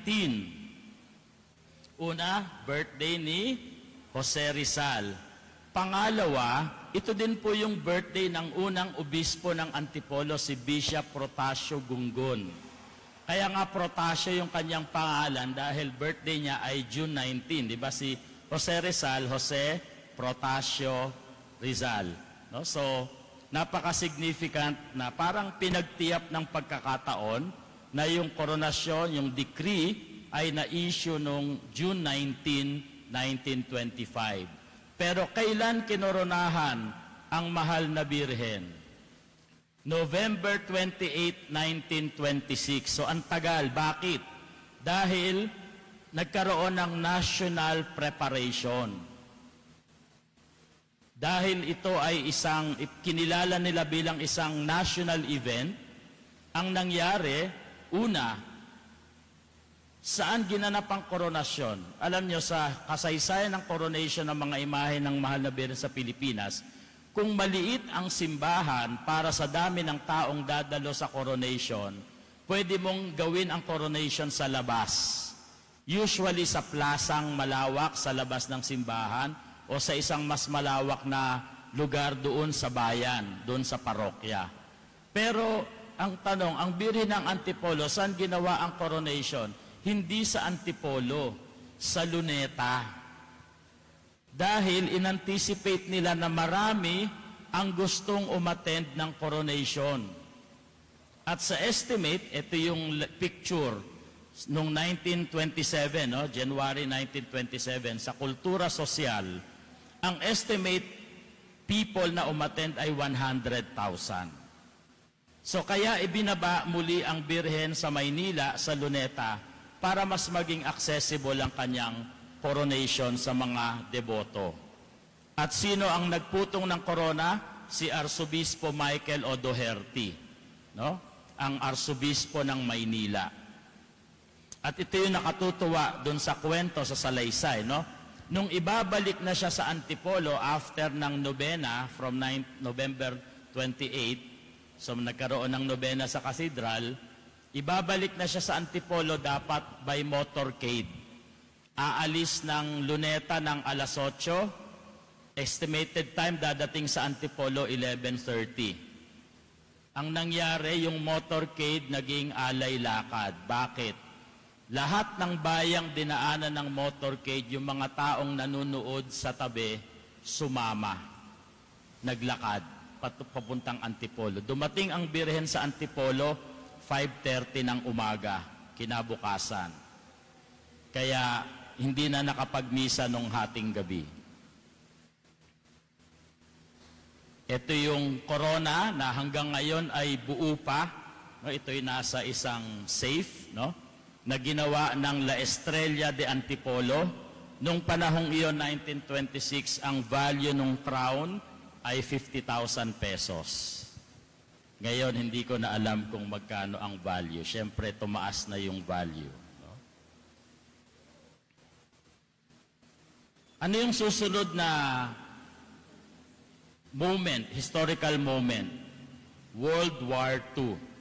19, una, birthday ni Jose Rizal. Pangalawa, ito din po yung birthday ng unang obispo ng Antipolo, si Bishop Protasio Gungun. Kaya nga Protasio yung kanyang pangalan dahil birthday niya ay June 19. Di ba si Jose Rizal, Jose Protasio Rizal. No? So, napaka-significant na parang pinagtiyap ng pagkakataon na yung koronasyon, yung decree, ay na-issue noong June 19, 1925. Pero kailan kinoronahan ang mahal na Birhen? November 28, 1926. So ang tagal. Bakit? Dahil nagkaroon ng national preparation. Dahil ito ay kinilala nila bilang isang national event, ang nangyari, una, saan ginanap ang koronasyon? Alam nyo, sa kasaysayan ng coronation ng mga imahe ng mahal na Birhen sa Pilipinas, kung maliit ang simbahan para sa dami ng taong dadalo sa coronation, pwede mong gawin ang coronation sa labas. Usually sa plasang malawak sa labas ng simbahan o sa isang mas malawak na lugar doon sa bayan, doon sa parokya. Pero ang tanong, ang Birhen ng Antipolo, saan ginawa ang coronation? Hindi sa Antipolo, sa Luneta. Dahil inanticipate nila na marami ang gustong umattend ng coronation. At sa estimate, ito yung picture noong 1927, January 1927, sa Kultura Sosyal, ang estimate people na umattend ay 100,000. So kaya ibinaba muli ang Birhen sa Maynila, sa Luneta, para mas maging accessible ang kanyang coronation sa mga deboto. At sino ang nagputong ng corona? Si Arsobispo Michael O'Doherty, no? Ang Arsobispo ng Maynila. At ito yung nakatutuwa doon sa kwento sa salaysay, no? Nung ibabalik na siya sa Antipolo after ng nobena from November 28, so nagkaroon ng nobena sa cathedral, ibabalik na siya sa Antipolo dapat by motorcade. Aalis ng Luneta ng alas 8, estimated time dadating sa Antipolo 11:30. Ang nangyari, yung motorcade naging alay lakad. Bakit? Lahat ng bayang dinaanan ng motorcade, yung mga taong nanunood sa tabi, sumama. Naglakad, papuntang Antipolo. Dumating ang Birhen sa Antipolo, 5:30 ng umaga, kinabukasan. Kaya hindi na nakapagmisa nung hating gabi. Ito yung corona na hanggang ngayon ay buo pa. No? Ito'y nasa isang safe, no? Na ginawa ng La Estrella de Antipolo. Nung panahong iyon, 1926, ang value ng crown ay 50,000 pesos. Ngayon, hindi ko na alam kung magkano ang value. Siyempre, tumaas na yung value. No? Ano yung susunod na moment, historical moment? World War II.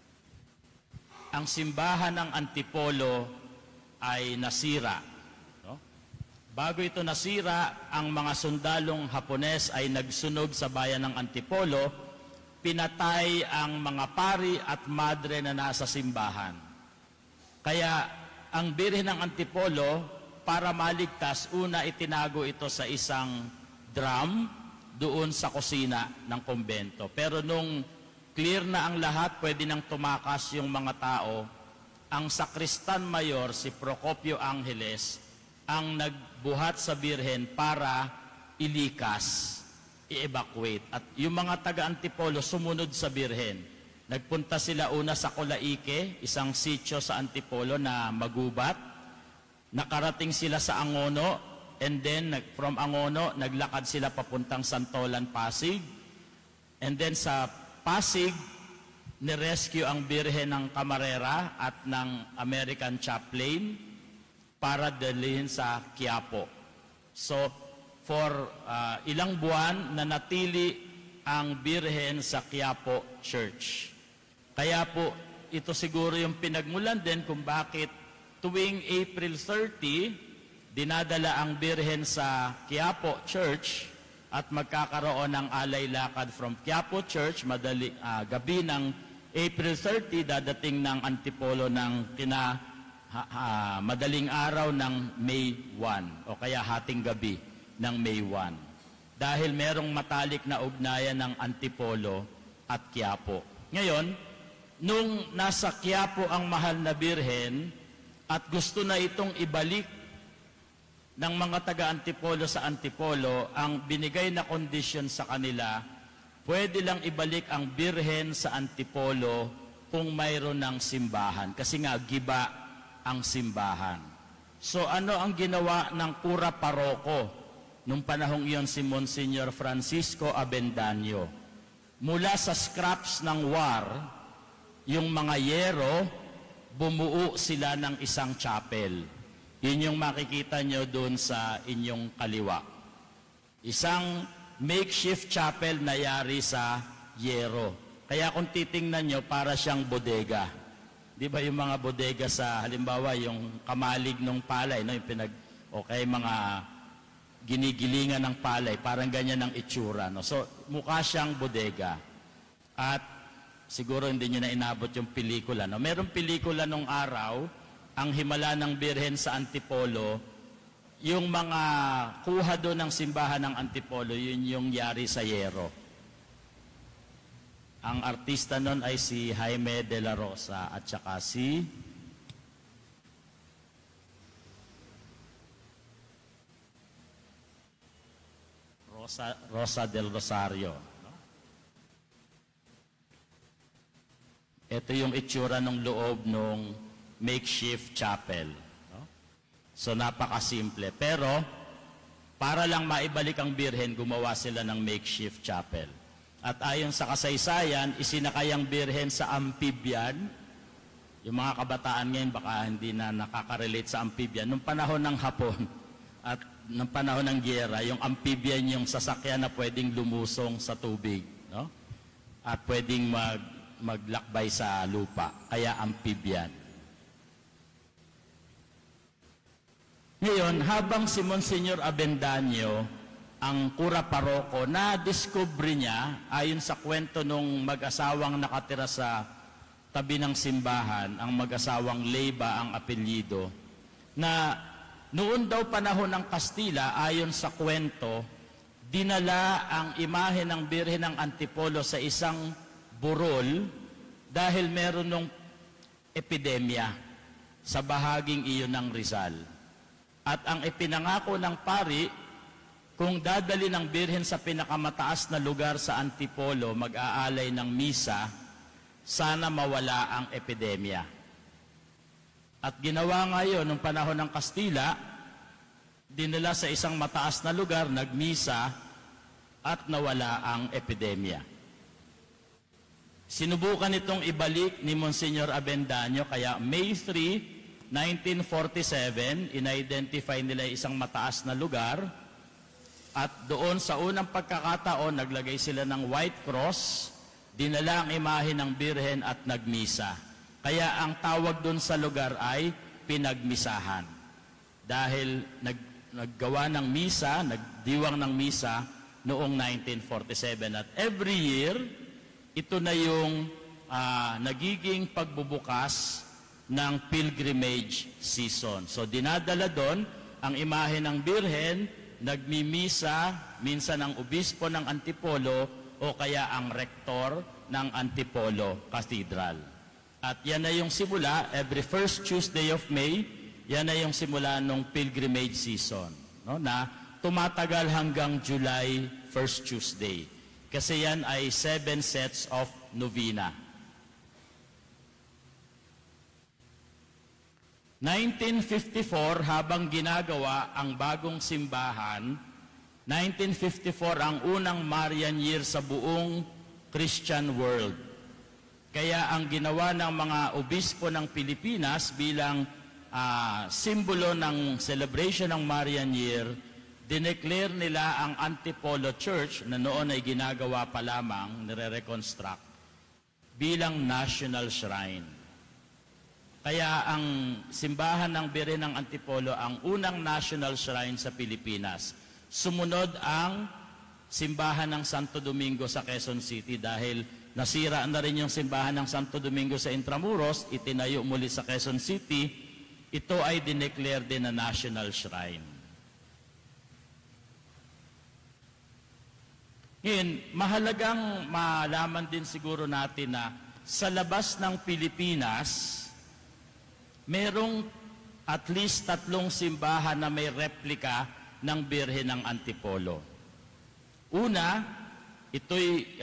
Ang simbahan ng Antipolo ay nasira. No? Bago ito nasira, ang mga sundalong Hapones ay nagsunog sa bayan ng Antipolo, pinatay ang mga pari at madre na nasa simbahan. Kaya ang Birhen ng Antipolo, para maligtas, una itinago ito sa isang drum doon sa kusina ng kumbento. Pero nung clear na ang lahat, pwede nang tumakas yung mga tao, ang sakristan mayor, si Procopio Angeles, ang nagbuhat sa Birhen para ilikas, i-evacuate. At yung mga taga-Antipolo sumunod sa Birhen. Nagpunta sila una sa Colaike, isang sitio sa Antipolo na magubat. Nakarating sila sa Angono, and then from Angono, naglakad sila papuntang Santolan, Pasig. And then sa Pasig, nirescue ang Birhen ng Camarera at ng American Chaplain para dalhin sa Quiapo. So, for ilang buwan, nanatili ang Birhen sa Quiapo Church. Kaya po, ito siguro yung pinagmulan din kung bakit tuwing April 30, dinadala ang Birhen sa Quiapo Church at magkakaroon ng alay lakad from Quiapo Church, gabi ng April 30, dadating ng Antipolo ng madaling araw ng May 1, o kaya hating gabi ng May 1. Dahil merong matalik na ugnayan ng Antipolo at Quiapo. Ngayon, nung nasa Quiapo ang mahal na Birhen at gusto na itong ibalik ng mga taga-Antipolo sa Antipolo, ang binigay na kondisyon sa kanila, pwede lang ibalik ang Birhen sa Antipolo kung mayroon ng simbahan. Kasi nga, giba ang simbahan. So ano ang ginawa ng kura paroko nung panahong iyon, si Monsignor Francisco Avendaño? Mula sa scraps ng war, yung mga yero, bumuo sila ng isang chapel. Yun yung makikita nyo doon sa inyong kaliwa. Isang makeshift chapel na yari sa yero. Kaya kung titingnan nyo, para siyang bodega. Di ba yung mga bodega sa, halimbawa, yung kamalig ng palay, no? Yung mga ginigilingan ng palay, parang ganyan ang itsura. No? So, mukha siyang bodega. At siguro hindi nyo na inabot yung pelikula. No? Merong pelikula nung araw, ang himala ng Birhen sa Antipolo, yung mga kuha doon ng simbahan ng Antipolo, yun yung yari sa yero. Ang artista nun ay si Jaime de la Rosa at saka si Rosa del Rosario. Ito yung itsura ng loob ng makeshift chapel. No? So napakasimple. Pero para lang maibalik ang Birhen, gumawa sila ng makeshift chapel. At ayon sa kasaysayan, isinakay ang Birhen sa amphibian Yung mga kabataan ngayon baka hindi na nakaka-relate sa amphibian. Nung panahon ng Hapon at nung panahon ng giyera, yung amphibian yung sasakyan na pwedeng lumusong sa tubig, no? At pwedeng maglakbay sa lupa. Kaya amphibian. Ngayon, habang si Monsignor Avendaño, ang kura paroko, na-discover niya, ayon sa kwento nung mag-asawang nakatira sa tabi ng simbahan, ang mag-asawang Leyva ang apelyido, na noon daw panahon ng Kastila, ayon sa kwento, dinala ang imahe ng Birhen ng Antipolo sa isang burol dahil meron ng epidemya sa bahaging iyon ng Rizal. At ang ipinangako ng pari, kung dadali ng Birhen sa pinakamataas na lugar sa Antipolo, mag-aalay ng misa, sana mawala ang epidemya. At ginawa ngayon, nung panahon ng Kastila, dinala sa isang mataas na lugar, nagmisa, at nawala ang epidemya. Sinubukan itong ibalik ni Monsignor Avendaño, kaya May 3, 1947, in-identify nila isang mataas na lugar, at doon sa unang pagkakataon, naglagay sila ng white cross, dinala ang imahe ng Birhen at nagmisa. Kaya ang tawag doon sa lugar ay pinagmisahan. Dahil naggawa ng misa, nagdiwang ng misa noong 1947. At every year, ito na yung nagiging pagbubukas ng pilgrimage season. So dinadala doon ang imahe ng Birhen, nagmimisa, minsan ang obispo ng Antipolo o kaya ang rektor ng Antipolo Cathedral. At yan na yung simula, every first Tuesday of May, yan na yung simula ng pilgrimage season, no? Na tumatagal hanggang July 1st Tuesday. Kasi yan ay 7 sets of novena. 1954, habang ginagawa ang bagong simbahan, 1954 ang unang Marian year sa buong Christian world. Kaya ang ginawa ng mga obispo ng Pilipinas bilang simbolo ng celebration ng Marian year, dineclare nila ang Antipolo Church, na noon ay ginagawa pa lamang, nire-reconstruct, bilang national shrine. Kaya ang simbahan ng Birhen ng Antipolo ang unang national shrine sa Pilipinas. Sumunod ang simbahan ng Santo Domingo sa Quezon City dahil nasira na rin yung simbahan ng Santo Domingo sa Intramuros, itinayo muli sa Quezon City. Ito ay dineclare din na national shrine. Ngayon, mahalagang malaman din siguro natin na sa labas ng Pilipinas, merong at least 3 simbahan na may replika ng Birhen ng Antipolo. Una, ito'y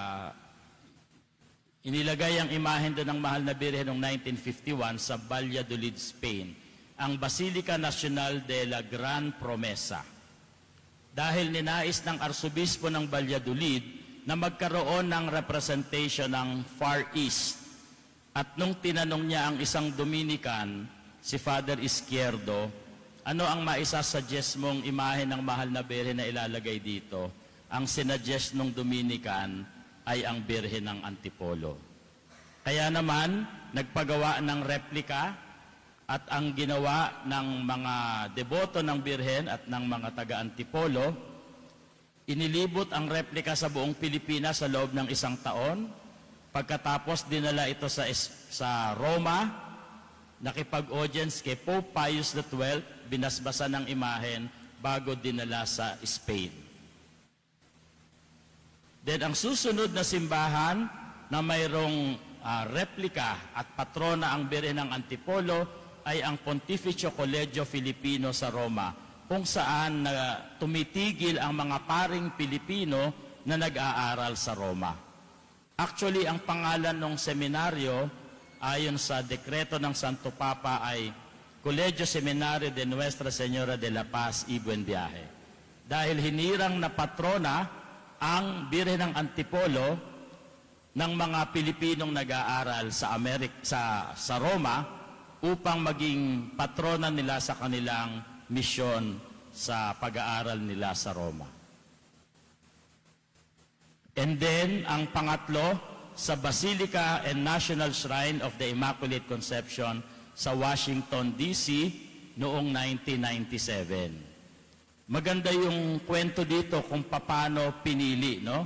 inilagay ang imahen doon ng mahal na Birhen noong 1951 sa Valladolid, Spain, ang Basilica Nacional de la Gran Promesa. Dahil ninais ng Arsobispo ng Valladolid na magkaroon ng representation ng Far East. At nung tinanong niya ang isang Dominican, si Father Izquierdo, ano ang maisasuggest mong imahe ng mahal na Birhen na ilalagay dito? Ang sinuggest ng Dominican ay ang Birhen ng Antipolo. Kaya naman, nagpagawa ng replika at ang ginawa ng mga deboto ng Birhen at ng mga taga-Antipolo, inilibot ang replika sa buong Pilipinas sa loob ng 1 taon. Pagkatapos dinala ito sa Roma, nakipag-audience kay Pope Pius XII, binasbasan ng imahen bago dinala sa Spain. Then ang susunod na simbahan na mayroong replika at patrona ang Birhen ng Antipolo ay ang Pontificio Collegio Filipino sa Roma, kung saan tumitigil ang mga paring Pilipino na nag-aaral sa Roma. Actually, ang pangalan ng seminaryo, ayon sa dekreto ng Santo Papa, ay Colegio Seminario de Nuestra Señora de la Paz y Buen Viaje. Dahil hinirang na patrona ang Birhen ng Antipolo, ng mga Pilipinong nag-aaral sa sa Roma upang maging patrona nila sa kanilang misyon sa pag-aaral nila sa Roma. And then, ang pangatlo, sa Basilica and National Shrine of the Immaculate Conception sa Washington, D.C. noong 1997. Maganda yung kwento dito kung paano pinili, no,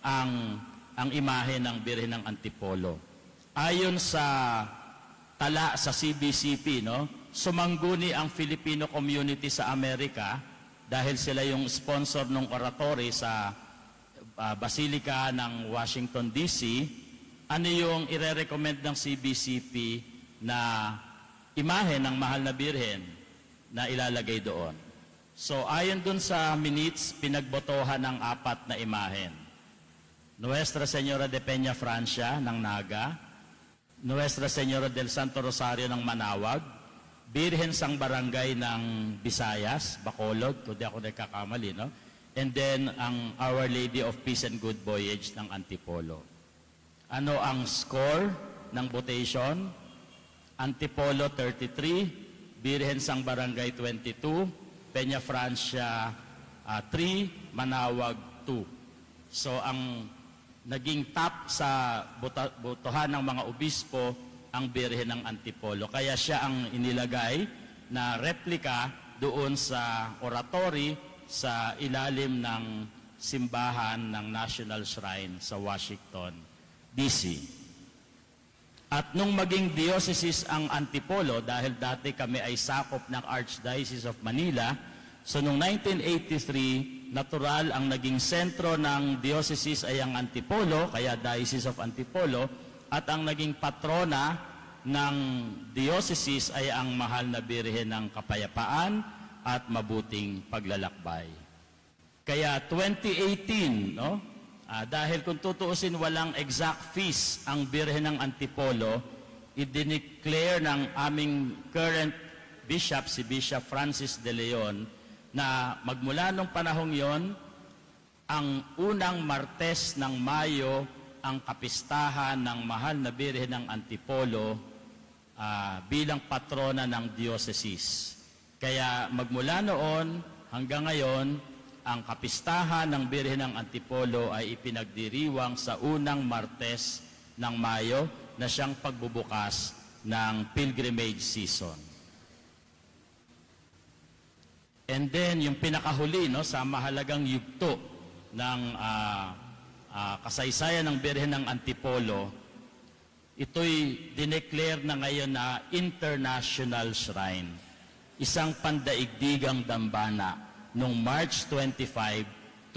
ang imahe ng Birhen ng Antipolo. Ayon sa tala sa CBCP, no, sumangguni ang Filipino community sa Amerika dahil sila yung sponsor ng oratory sa Basilica ng Washington, D.C. Ano yung ire-recommend ng CBCP na imahe ng mahal na Birhen na ilalagay doon? So ayon dun sa minutes, pinagbotohan ng 4 na imahen. Nuestra Señora de Peña Francia ng Naga, Nuestra Señora del Santo Rosario ng Manawag, Birhen sang Barangay ng Visayas, Bacolod, kung di ako nagkakamali, no? And then ang Our Lady of Peace and Good Voyage ng Antipolo. Ano ang score ng votation? Antipolo 33, Birhen sang Barangay 22, Peña Francia 3, Manawag 2. So ang naging top sa botohan ng mga obispo ang Birhen ng Antipolo. Kaya siya ang inilagay na replika doon sa oratory sa ilalim ng simbahan ng National Shrine sa Washington, D.C. At nung maging diocese ang Antipolo, dahil dati kami ay sakop ng Archdiocese of Manila, so noong 1983, natural ang naging sentro ng diocese ay ang Antipolo, kaya Diocese of Antipolo, at ang naging patrona ng diocese ay ang mahal na Birhen ng Kapayapaan at mabuting paglalakbay. Kaya 2018, no? Dahil kung tutuusin walang exact feast ang Birhen ng Antipolo, i-declare ng aming current bishop, si Bishop Francis de Leon, na magmula nung panahong yon, ang unang Martes ng Mayo, ang kapistahan ng mahal na Birhen ng Antipolo bilang patrona ng diocese. Kaya magmula noon hanggang ngayon, ang kapistahan ng Birhen ng Antipolo ay ipinagdiriwang sa unang Martes ng Mayo na siyang pagbubukas ng pilgrimage season. And then, yung pinakahuli, no, sa mahalagang yugto ng kasaysayan ng Birhen ng Antipolo, ito'y dineclare na ngayon na International Shrine. Isang pandaigdigang dambana noong March 25,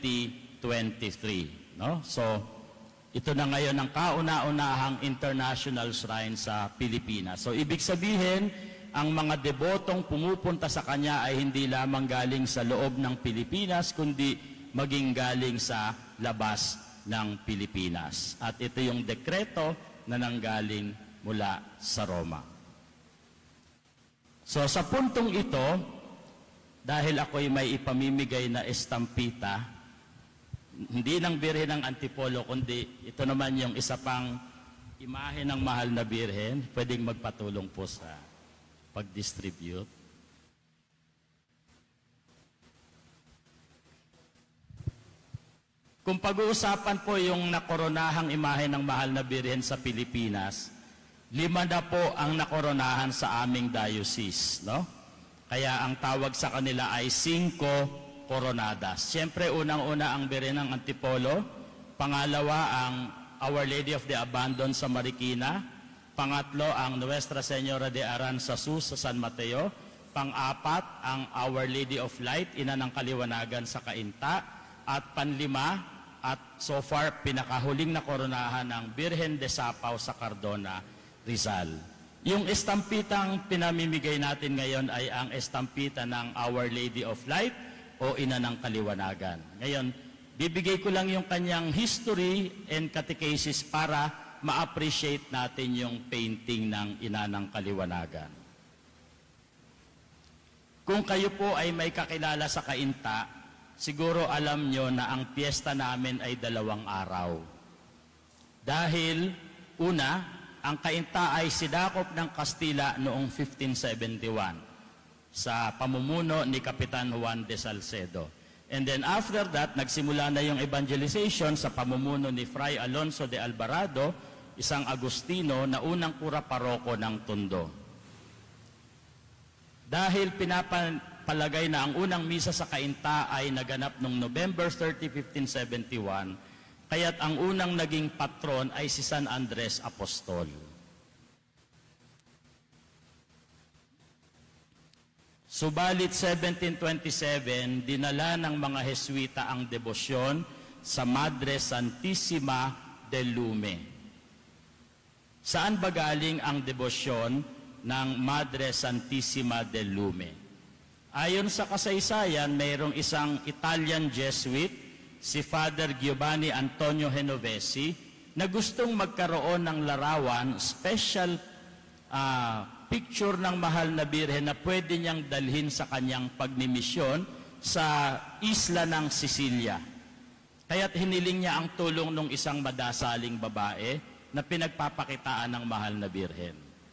2023. No? So, ito na ngayon ang kauna-unahang international shrine sa Pilipinas. So, ibig sabihin, ang mga debotong pumupunta sa kanya ay hindi lamang galing sa loob ng Pilipinas, kundi maging galing sa labas ng Pilipinas. At ito yung dekreto na nanggaling mula sa Roma. So sa puntong ito, dahil ako'y may ipamimigay na estampita, hindi ng Birhen ng Antipolo, kundi ito naman yung isa pang imahe ng mahal na Birhen, pwedeng magpatulong po sa pag-distribute. Kung pag-uusapan po yung nakoronahang imahe ng mahal na Birhen sa Pilipinas, 5 na po ang nakoronahan sa aming diocese, no? Kaya ang tawag sa kanila ay 5 koronadas. Siyempre, unang-una ang Birhen ng Antipolo, pangalawa ang Our Lady of the Abandon sa Marikina, pangatlo ang Nuestra Señora de Aranzazu sa San Mateo, pang-apat ang Our Lady of Light, Ina ng Kaliwanagan sa Cainta, at panlima, at so far pinakahuling nakoronahan ng Birhen de Sapaw sa Cardona, Rizal. Yung estampitang pinamimigay natin ngayon ay ang estampita ng Our Lady of Light o Ina ng Kaliwanagan. Ngayon, bibigay ko lang yung kanyang history and catechesis para ma-appreciate natin yung painting ng Ina ng Kaliwanagan. Kung kayo po ay may kakilala sa Cainta, siguro alam nyo na ang piyesta namin ay 2 araw. Dahil, una, ang kainta ay sidakop ng Kastila noong 1571 sa pamumuno ni Kapitan Juan de Salcedo. And then after that, nagsimula na yung evangelization sa pamumuno ni Fray Alonso de Alvarado, isang Agustino na unang kura paroko ng Tondo. Dahil pinapalagay na ang unang misa sa kainta ay naganap noong November 30, 1571, kaya't ang unang naging patron ay si San Andres Apostol. Subalit 1727, dinala ng mga Jesuita ang debosyon sa Madre Santissima del Lume. Saan ba galing ang debosyon ng Madre Santissima del Lume? Ayon sa kasaysayan, mayroong isang Italian Jesuit, si Father Giovanni Antonio Genovesi, na gustong magkaroon ng larawan, special picture ng mahal na birhen na pwede niyang dalhin sa kanyang pagmimisyon sa isla ng Sicilia. Kaya't hiniling niya ang tulong ng isang madasaling babae na pinagpapakitaan ng mahal na birhen.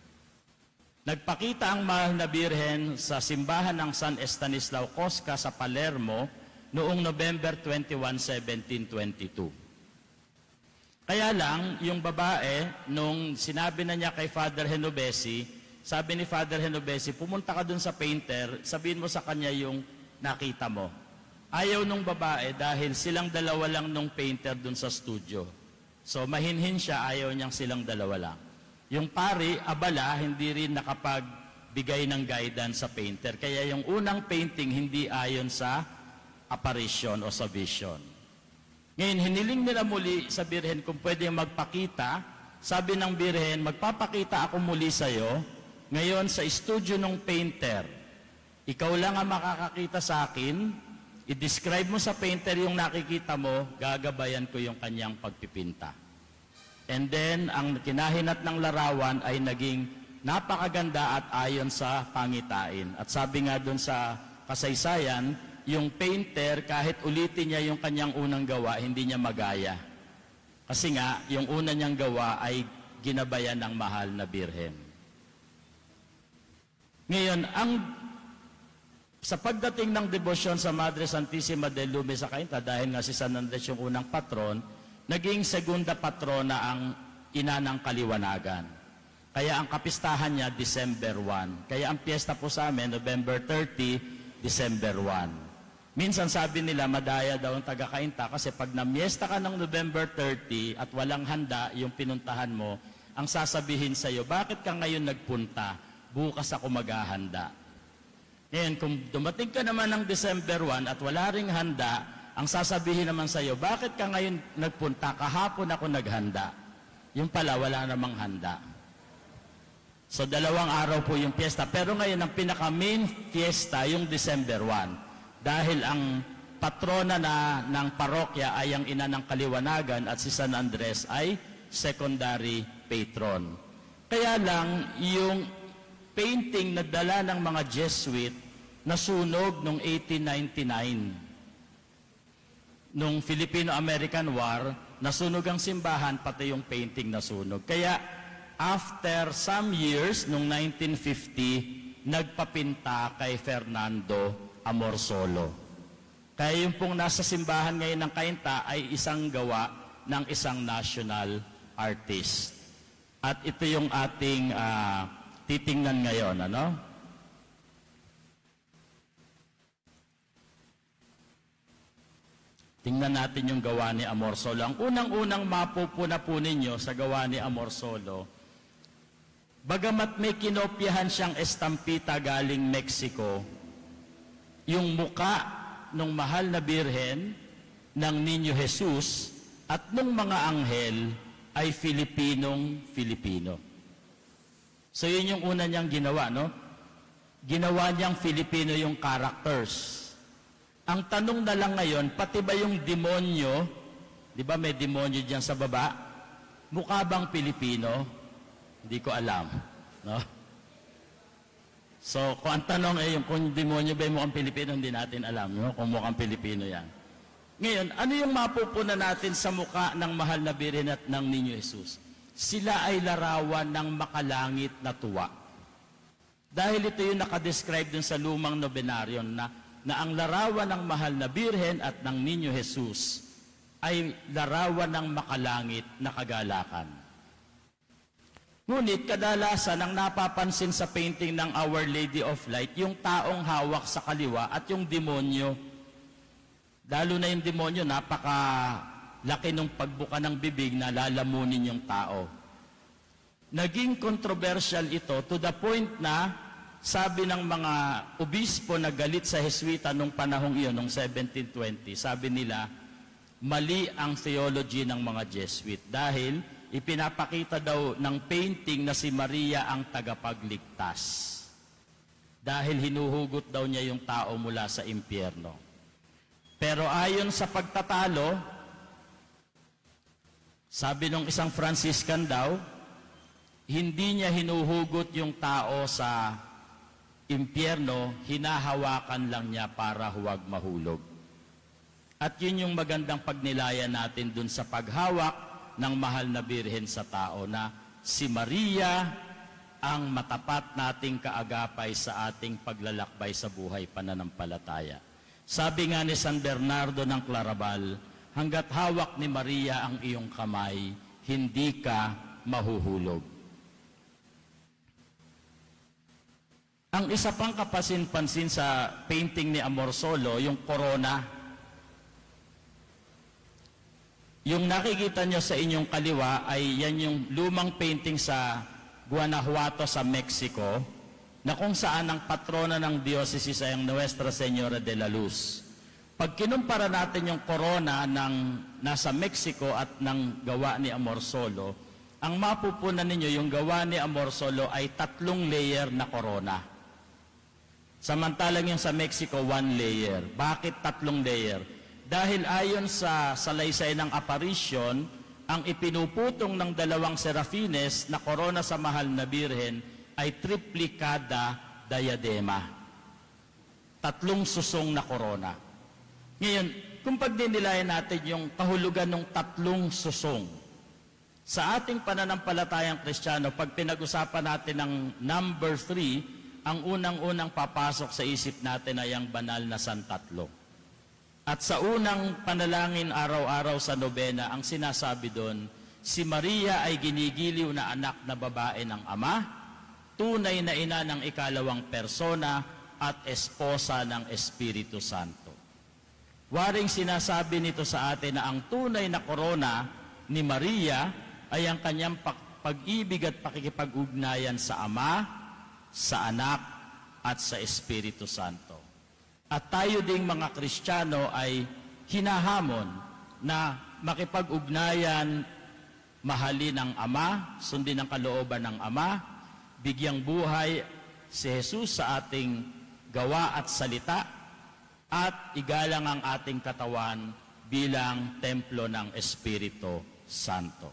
Nagpakita ang mahal na birhen sa simbahan ng San Estanislao Cosca sa Palermo noong November 21, 1722. Kaya lang, yung babae, nung sinabi na niya kay Father Genovesi, sabi ni Father Genovesi, pumunta ka dun sa painter, sabihin mo sa kanya yung nakita mo. Ayaw nung babae dahil silang dalawa lang nung painter dun sa studio. So mahinhin siya, ayaw niyang silang dalawa lang. Yung pari, abala, hindi rin nakapagbigay ng guidance sa painter. Kaya yung unang painting hindi ayon sa apparition o sa vision. Ngayon, hiniling nila muli sa birhen kung pwede magpakita. Sabi ng birhen, magpapakita ako muli sa'yo. Ngayon, sa studio ng painter, ikaw lang ang makakakita sa akin, i-describe mo sa painter yung nakikita mo, gagabayan ko yung kanyang pagpipinta. And then, ang kinahinat ng larawan ay naging napakaganda at ayon sa pangitain. At sabi nga doon sa kasaysayan, yung painter, kahit ulitin niya yung kanyang unang gawa, hindi niya magaya. Kasi nga, yung una niyang gawa ay ginabayan ng mahal na birhen. Ngayon, sa pagdating ng debosyon sa Madre Santissima del Lume sa kainta, dahil nga si San Andres yung unang patron, naging segunda patrona ang ina ng kaliwanagan. Kaya ang kapistahan niya, December 1. Kaya ang piyesta po sa amin, November 30, December 1. Minsan sabi nila, madaya daw ang taga-kainta kasi pag namiesta ka ng November 30 at walang handa yung pinuntahan mo, ang sasabihin sa'yo, bakit ka ngayon nagpunta? Bukas ako maghahanda. Ngayon, kung dumating ka naman ng December 1 at wala ring handa, ang sasabihin naman sa'yo, bakit ka ngayon nagpunta? Kahapon ako naghanda. Yung pala, wala namang handa. So, 2 araw po yung fiesta. Pero ngayon, ang pinaka-main fiesta, yung December 1. Dahil ang patrona ng parokya ay ang ina ng kaliwanagan at si San Andres ay secondary patron. Kaya lang, yung painting na dala ng mga Jesuit nasunog noong 1899. Nung Filipino-American War, nasunog ang simbahan, pati yung painting nasunog. Kaya, after some years, noong 1950, nagpapinta kay Fernando Amorsolo. Kaya yung pong nasa simbahan ngayon ng kainta ay isang gawa ng isang national artist. At ito yung ating titingnan ngayon, ano? Tingnan natin yung gawa ni Amorsolo. Ang unang-unang mapupuna po ninyo sa gawa ni Amorsolo, bagamat may kinopyahan siyang estampita galing Mexico, yung muka ng mahal na birhen, ng Niño Jesus, at ng mga anghel ay Filipinong-Filipino. So yun yung una niyang ginawa, no? Ginawa niyang Filipino yung characters. Ang tanong na lang ngayon, pati ba yung demonyo, di ba may demonyo dyan sa baba? Mukha bang Pilipino? Hindi ko alam, no? So, kung ang tanong ay kung demonyo ba yung mukhang Pilipino, hindi natin alam, no? Kung mukhang Pilipino yan. Ngayon, ano yung mapupunan natin sa mukha ng mahal na Birhen at ng Ninyo Jesus? Sila ay larawan ng makalangit na tuwa. Dahil ito yung nakadescribe dun sa lumang nobenaryon na ang larawan ng mahal na Birhen at ng Ninyo Jesus ay larawan ng makalangit na kagalakan. Ngunit kadalasan ang napapansin sa painting ng Our Lady of Light, yung taong hawak sa kaliwa at yung demonyo. Lalo na yung demonyo, napakalaki ng pagbuka ng bibig na lalamunin yung tao. Naging controversial ito to the point na sabi ng mga obispo na galit sa Jesuita nung panahong iyon, nung 1720, sabi nila, mali ang theology ng mga Jesuit dahil ipinapakita daw ng painting na si Maria ang tagapagligtas. Dahil hinuhugot daw niya yung tao mula sa impyerno. Pero ayon sa pagtatalo, sabi ng isang Franciscan daw, hindi niya hinuhugot yung tao sa impyerno, hinahawakan lang niya para huwag mahulog. At yun yung magandang pagnilayan natin dun sa paghawak ng mahal na Birhen sa tao na si Maria ang matapat nating kaagapay sa ating paglalakbay sa buhay pananampalataya. Sabi nga ni San Bernardo ng Clarabal, hanggat hawak ni Maria ang iyong kamay, hindi ka mahuhulog. Ang isa pang kapasin-pansin sa painting ni Amorsolo, yung corona. Yung nakikita nyo sa inyong kaliwa ay yan yung lumang painting sa Guanajuato sa Mexico na kung saan ang patrona ng diocese ay ang Nuestra Señora de la Luz. Pag kinumpara natin yung corona ng nasa Mexico at ng gawa ni Amorsolo, ang mapupunan ninyo yung gawa ni Amorsolo ay 3 layer na corona. Samantalang yung sa Mexico, 1 layer. Bakit 3 layer? Dahil ayon sa salaysay ng apparition, ang ipinuputong ng 2 serafines na korona sa mahal na Birhen ay triplicada diadema. 3 susong na korona. Ngayon, kung pagdinilayan natin yung kahulugan ng 3 susong, sa ating pananampalatayang Kristiyano, pag pinag-usapan natin ng number 3, ang unang-unang papasok sa isip natin ay ang banal na santatlo. At sa unang panalangin araw-araw sa nobena, ang sinasabi doon, si Maria ay ginigiliw na anak na babae ng Ama, tunay na ina ng ikalawang persona at esposa ng Espiritu Santo. Waring sinasabi nito sa atin na ang tunay na korona ni Maria ay ang kanyang pag-ibig at pakikipag-ugnayan sa Ama, sa Anak at sa Espiritu Santo. At tayo ding mga Kristiyano ay hinahamon na makipag-ugnayan, mahalin ang Ama, sundin ang kalooban ng Ama, bigyang buhay si Jesus sa ating gawa at salita, at igalang ang ating katawan bilang templo ng Espiritu Santo.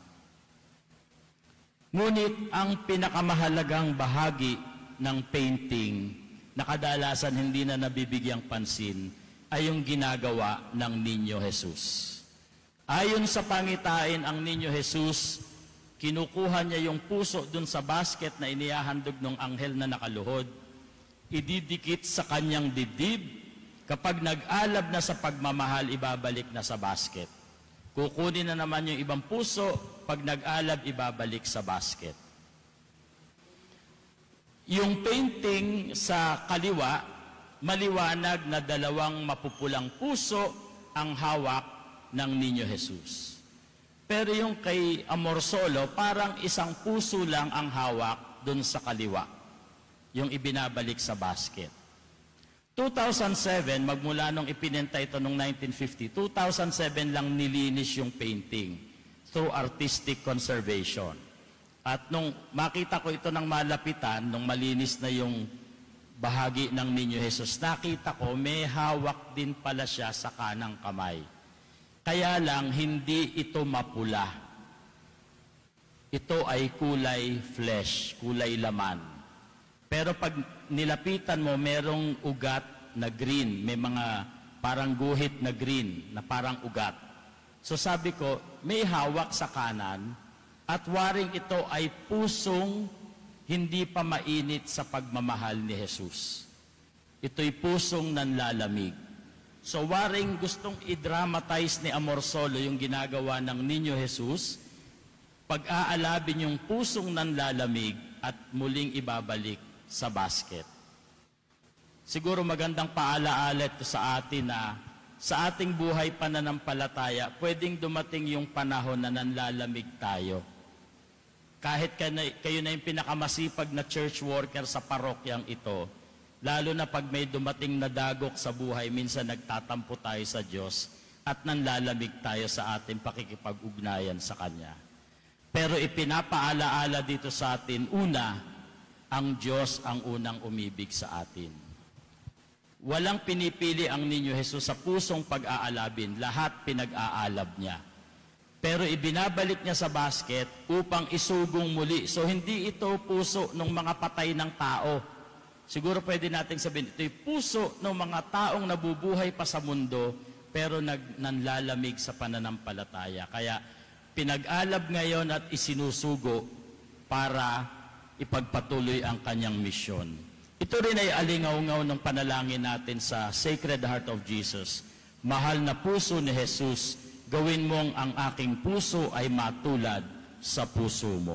Ngunit ang pinakamahalagang bahagi ng painting na kadalasan hindi na nabibigyang pansin ay yung ginagawa ng Ninyo Jesus. Ayon sa pangitain, ang Ninyo Jesus, kinukuha niya yung puso dun sa basket na inihahandog ng anghel na nakaluhod, ididikit sa kanyang dibdib, kapag nag-alab na sa pagmamahal, ibabalik na sa basket. Kukunin na naman yung ibang puso, pag nag-alab, ibabalik sa basket. Yung painting sa kaliwa, maliwanag na 2 mapupulang puso ang hawak ng Ninyo Jesus. Pero yung kay Amorsolo, parang isang puso lang ang hawak dun sa kaliwa, yung ibinabalik sa basket. 2007, magmula nung ipinenta ito noong 1950, 2007 lang nilinis yung painting through artistic conservation. At nung makita ko ito ng malapitan, nung malinis na yung bahagi ng Ninyo Jesus, nakita ko may hawak din pala siya sa kanang kamay. Kaya lang, hindi ito mapula. Ito ay kulay flesh, kulay laman. Pero pag nilapitan mo, merong ugat na green, may mga parang guhit na green, na parang ugat. So sabi ko, may hawak sa kanan at waring ito ay pusong hindi pa mainit sa pagmamahal ni Jesus. Ito'y pusong nanlalamig. So waring gustong i-dramatize ni Amorsolo yung ginagawa ng Niño Jesus, pag-aalabin yung pusong nanlalamig at muling ibabalik sa basket. Siguro magandang paalaala ito sa atin na sa ating buhay pananampalataya, pwedeng dumating yung panahon na nanlalamig tayo. Kahit kayo na yung pinakamasipag na church worker sa parokyang ito, lalo na pag may dumating na dagok sa buhay, minsan nagtatampo tayo sa Diyos at nanlalamig tayo sa ating pakikipag-ugnayan sa Kanya. Pero ipinapaalaala dito sa atin, una, ang Diyos ang unang umibig sa atin. Walang pinipili ang Niño Jesus sa pusong pag-aalabin, lahat pinag-aalab niya. Pero ibinabalik niya sa basket upang isugong muli. So hindi ito puso ng mga patay ng tao. Siguro pwede nating sabihin, ito'y puso ng mga taong nabubuhay pa sa mundo pero nanlalamig sa pananampalataya. Kaya pinag-alab ngayon at isinusugo para ipagpatuloy ang kanyang misyon. Ito rin ay alingaw-ngaw ng panalangin natin sa Sacred Heart of Jesus. Mahal na puso ni Jesus, gawin mong ang aking puso ay matulad sa puso mo.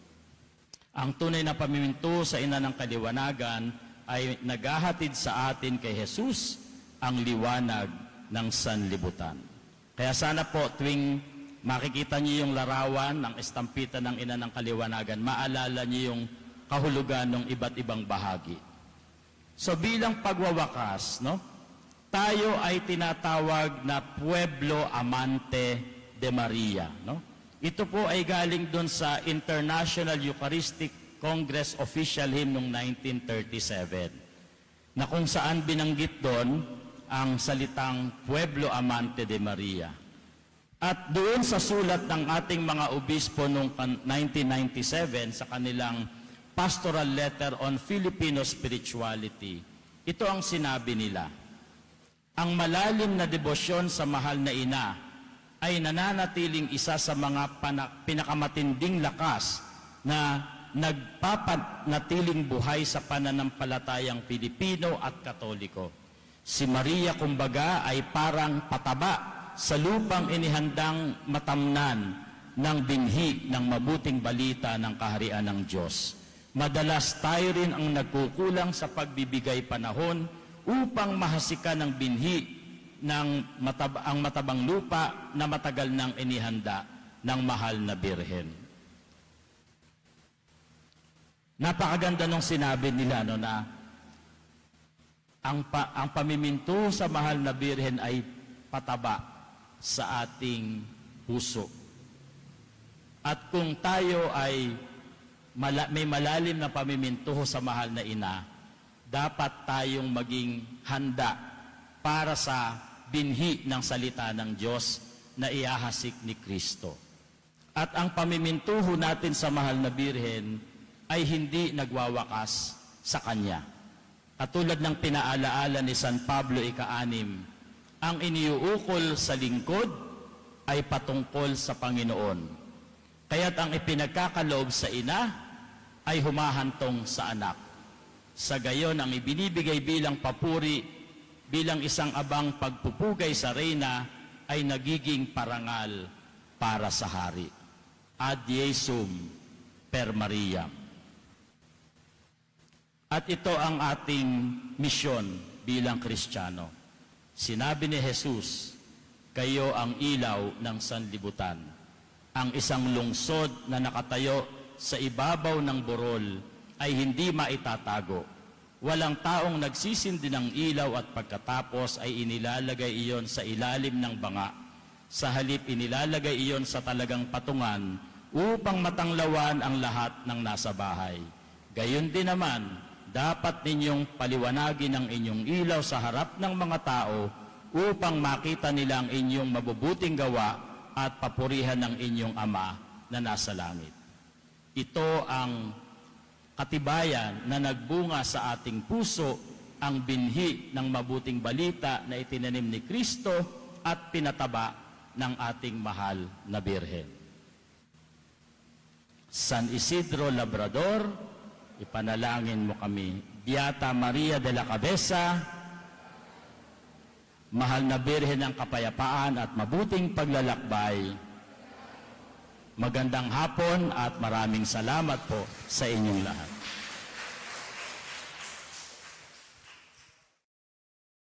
Ang tunay na pamiminto sa ina ng kaliwanagan ay naghahatid sa atin kay Jesus ang liwanag ng sanlibutan. Kaya sana po tuwing makikita niyo yung larawan ng estampita ng ina ng kaliwanagan, maalala niyo yung kahulugan ng iba't ibang bahagi. So bilang pagwawakas, no? Tayo ay tinatawag na Pueblo Amante de Maria, no? Ito po ay galing doon sa International Eucharistic Congress Official Hymn noong 1937, na kung saan binanggit doon ang salitang Pueblo Amante de Maria. At doon sa sulat ng ating mga obispo noong 1997 sa kanilang Pastoral Letter on Filipino Spirituality, ito ang sinabi nila: ang malalim na debosyon sa mahal na ina ay nananatiling isa sa mga pinakamatinding lakas na nagpapanatiling buhay sa pananampalatayang Pilipino at Katoliko. Si Maria, kumbaga, ay parang pataba sa lupang inihandang matamnan ng binhi ng mabuting balita ng kaharian ng Diyos. Madalas tayo rin ang nagkukulang sa pagbibigay panahon upang mahasikan ng binhi ng ang matabang lupa na matagal nang inihanda ng mahal na Birhen. Napakaganda nung sinabi nila, no, na ang pamiminto sa mahal na Birhen ay pataba sa ating puso. At kung tayo ay may malalim na pamimintuho sa mahal na ina, dapat tayong maging handa para sa binhi ng salita ng Diyos na iahasik ni Kristo. At ang pamimintuho natin sa mahal na Birhen ay hindi nagwawakas sa Kanya. Katulad ng pinaalaala ni San Pablo ika-6, ang iniuukol sa lingkod ay patungkol sa Panginoon. Kaya't ang ipinagkakaloob sa ina ay humahantong sa anak. Sa gayon, ang ibinibigay bilang papuri, bilang isang abang pagpupugay sa reyna, ay nagiging parangal para sa hari. Ad Jesum per Mariam. At ito ang ating misyon bilang Kristiyano. Sinabi ni Jesus, kayo ang ilaw ng sanlibutan. Ang isang lungsod na nakatayo sa ibabaw ng burol ay hindi maitatago. Walang taong nagsisindi ng ilaw at pagkatapos ay inilalagay iyon sa ilalim ng banga. Sa halip inilalagay iyon sa talagang patungan upang matanglawan ang lahat ng nasa bahay. Gayon din naman, dapat ninyong paliwanagin ang inyong ilaw sa harap ng mga tao upang makita nila ang inyong mabubuting gawa at papurihan ng inyong Ama na nasa langit. Ito ang katibayan na nagbunga sa ating puso ang binhi ng mabuting balita na itinanim ni Kristo at pinataba ng ating mahal na Birhen. San Isidro Labrador, ipanalangin mo kami. Beata Maria de la Cabeza, mahal na Birhen ng kapayapaan at mabuting paglalakbay, magandang hapon at maraming salamat po sa inyong lahat.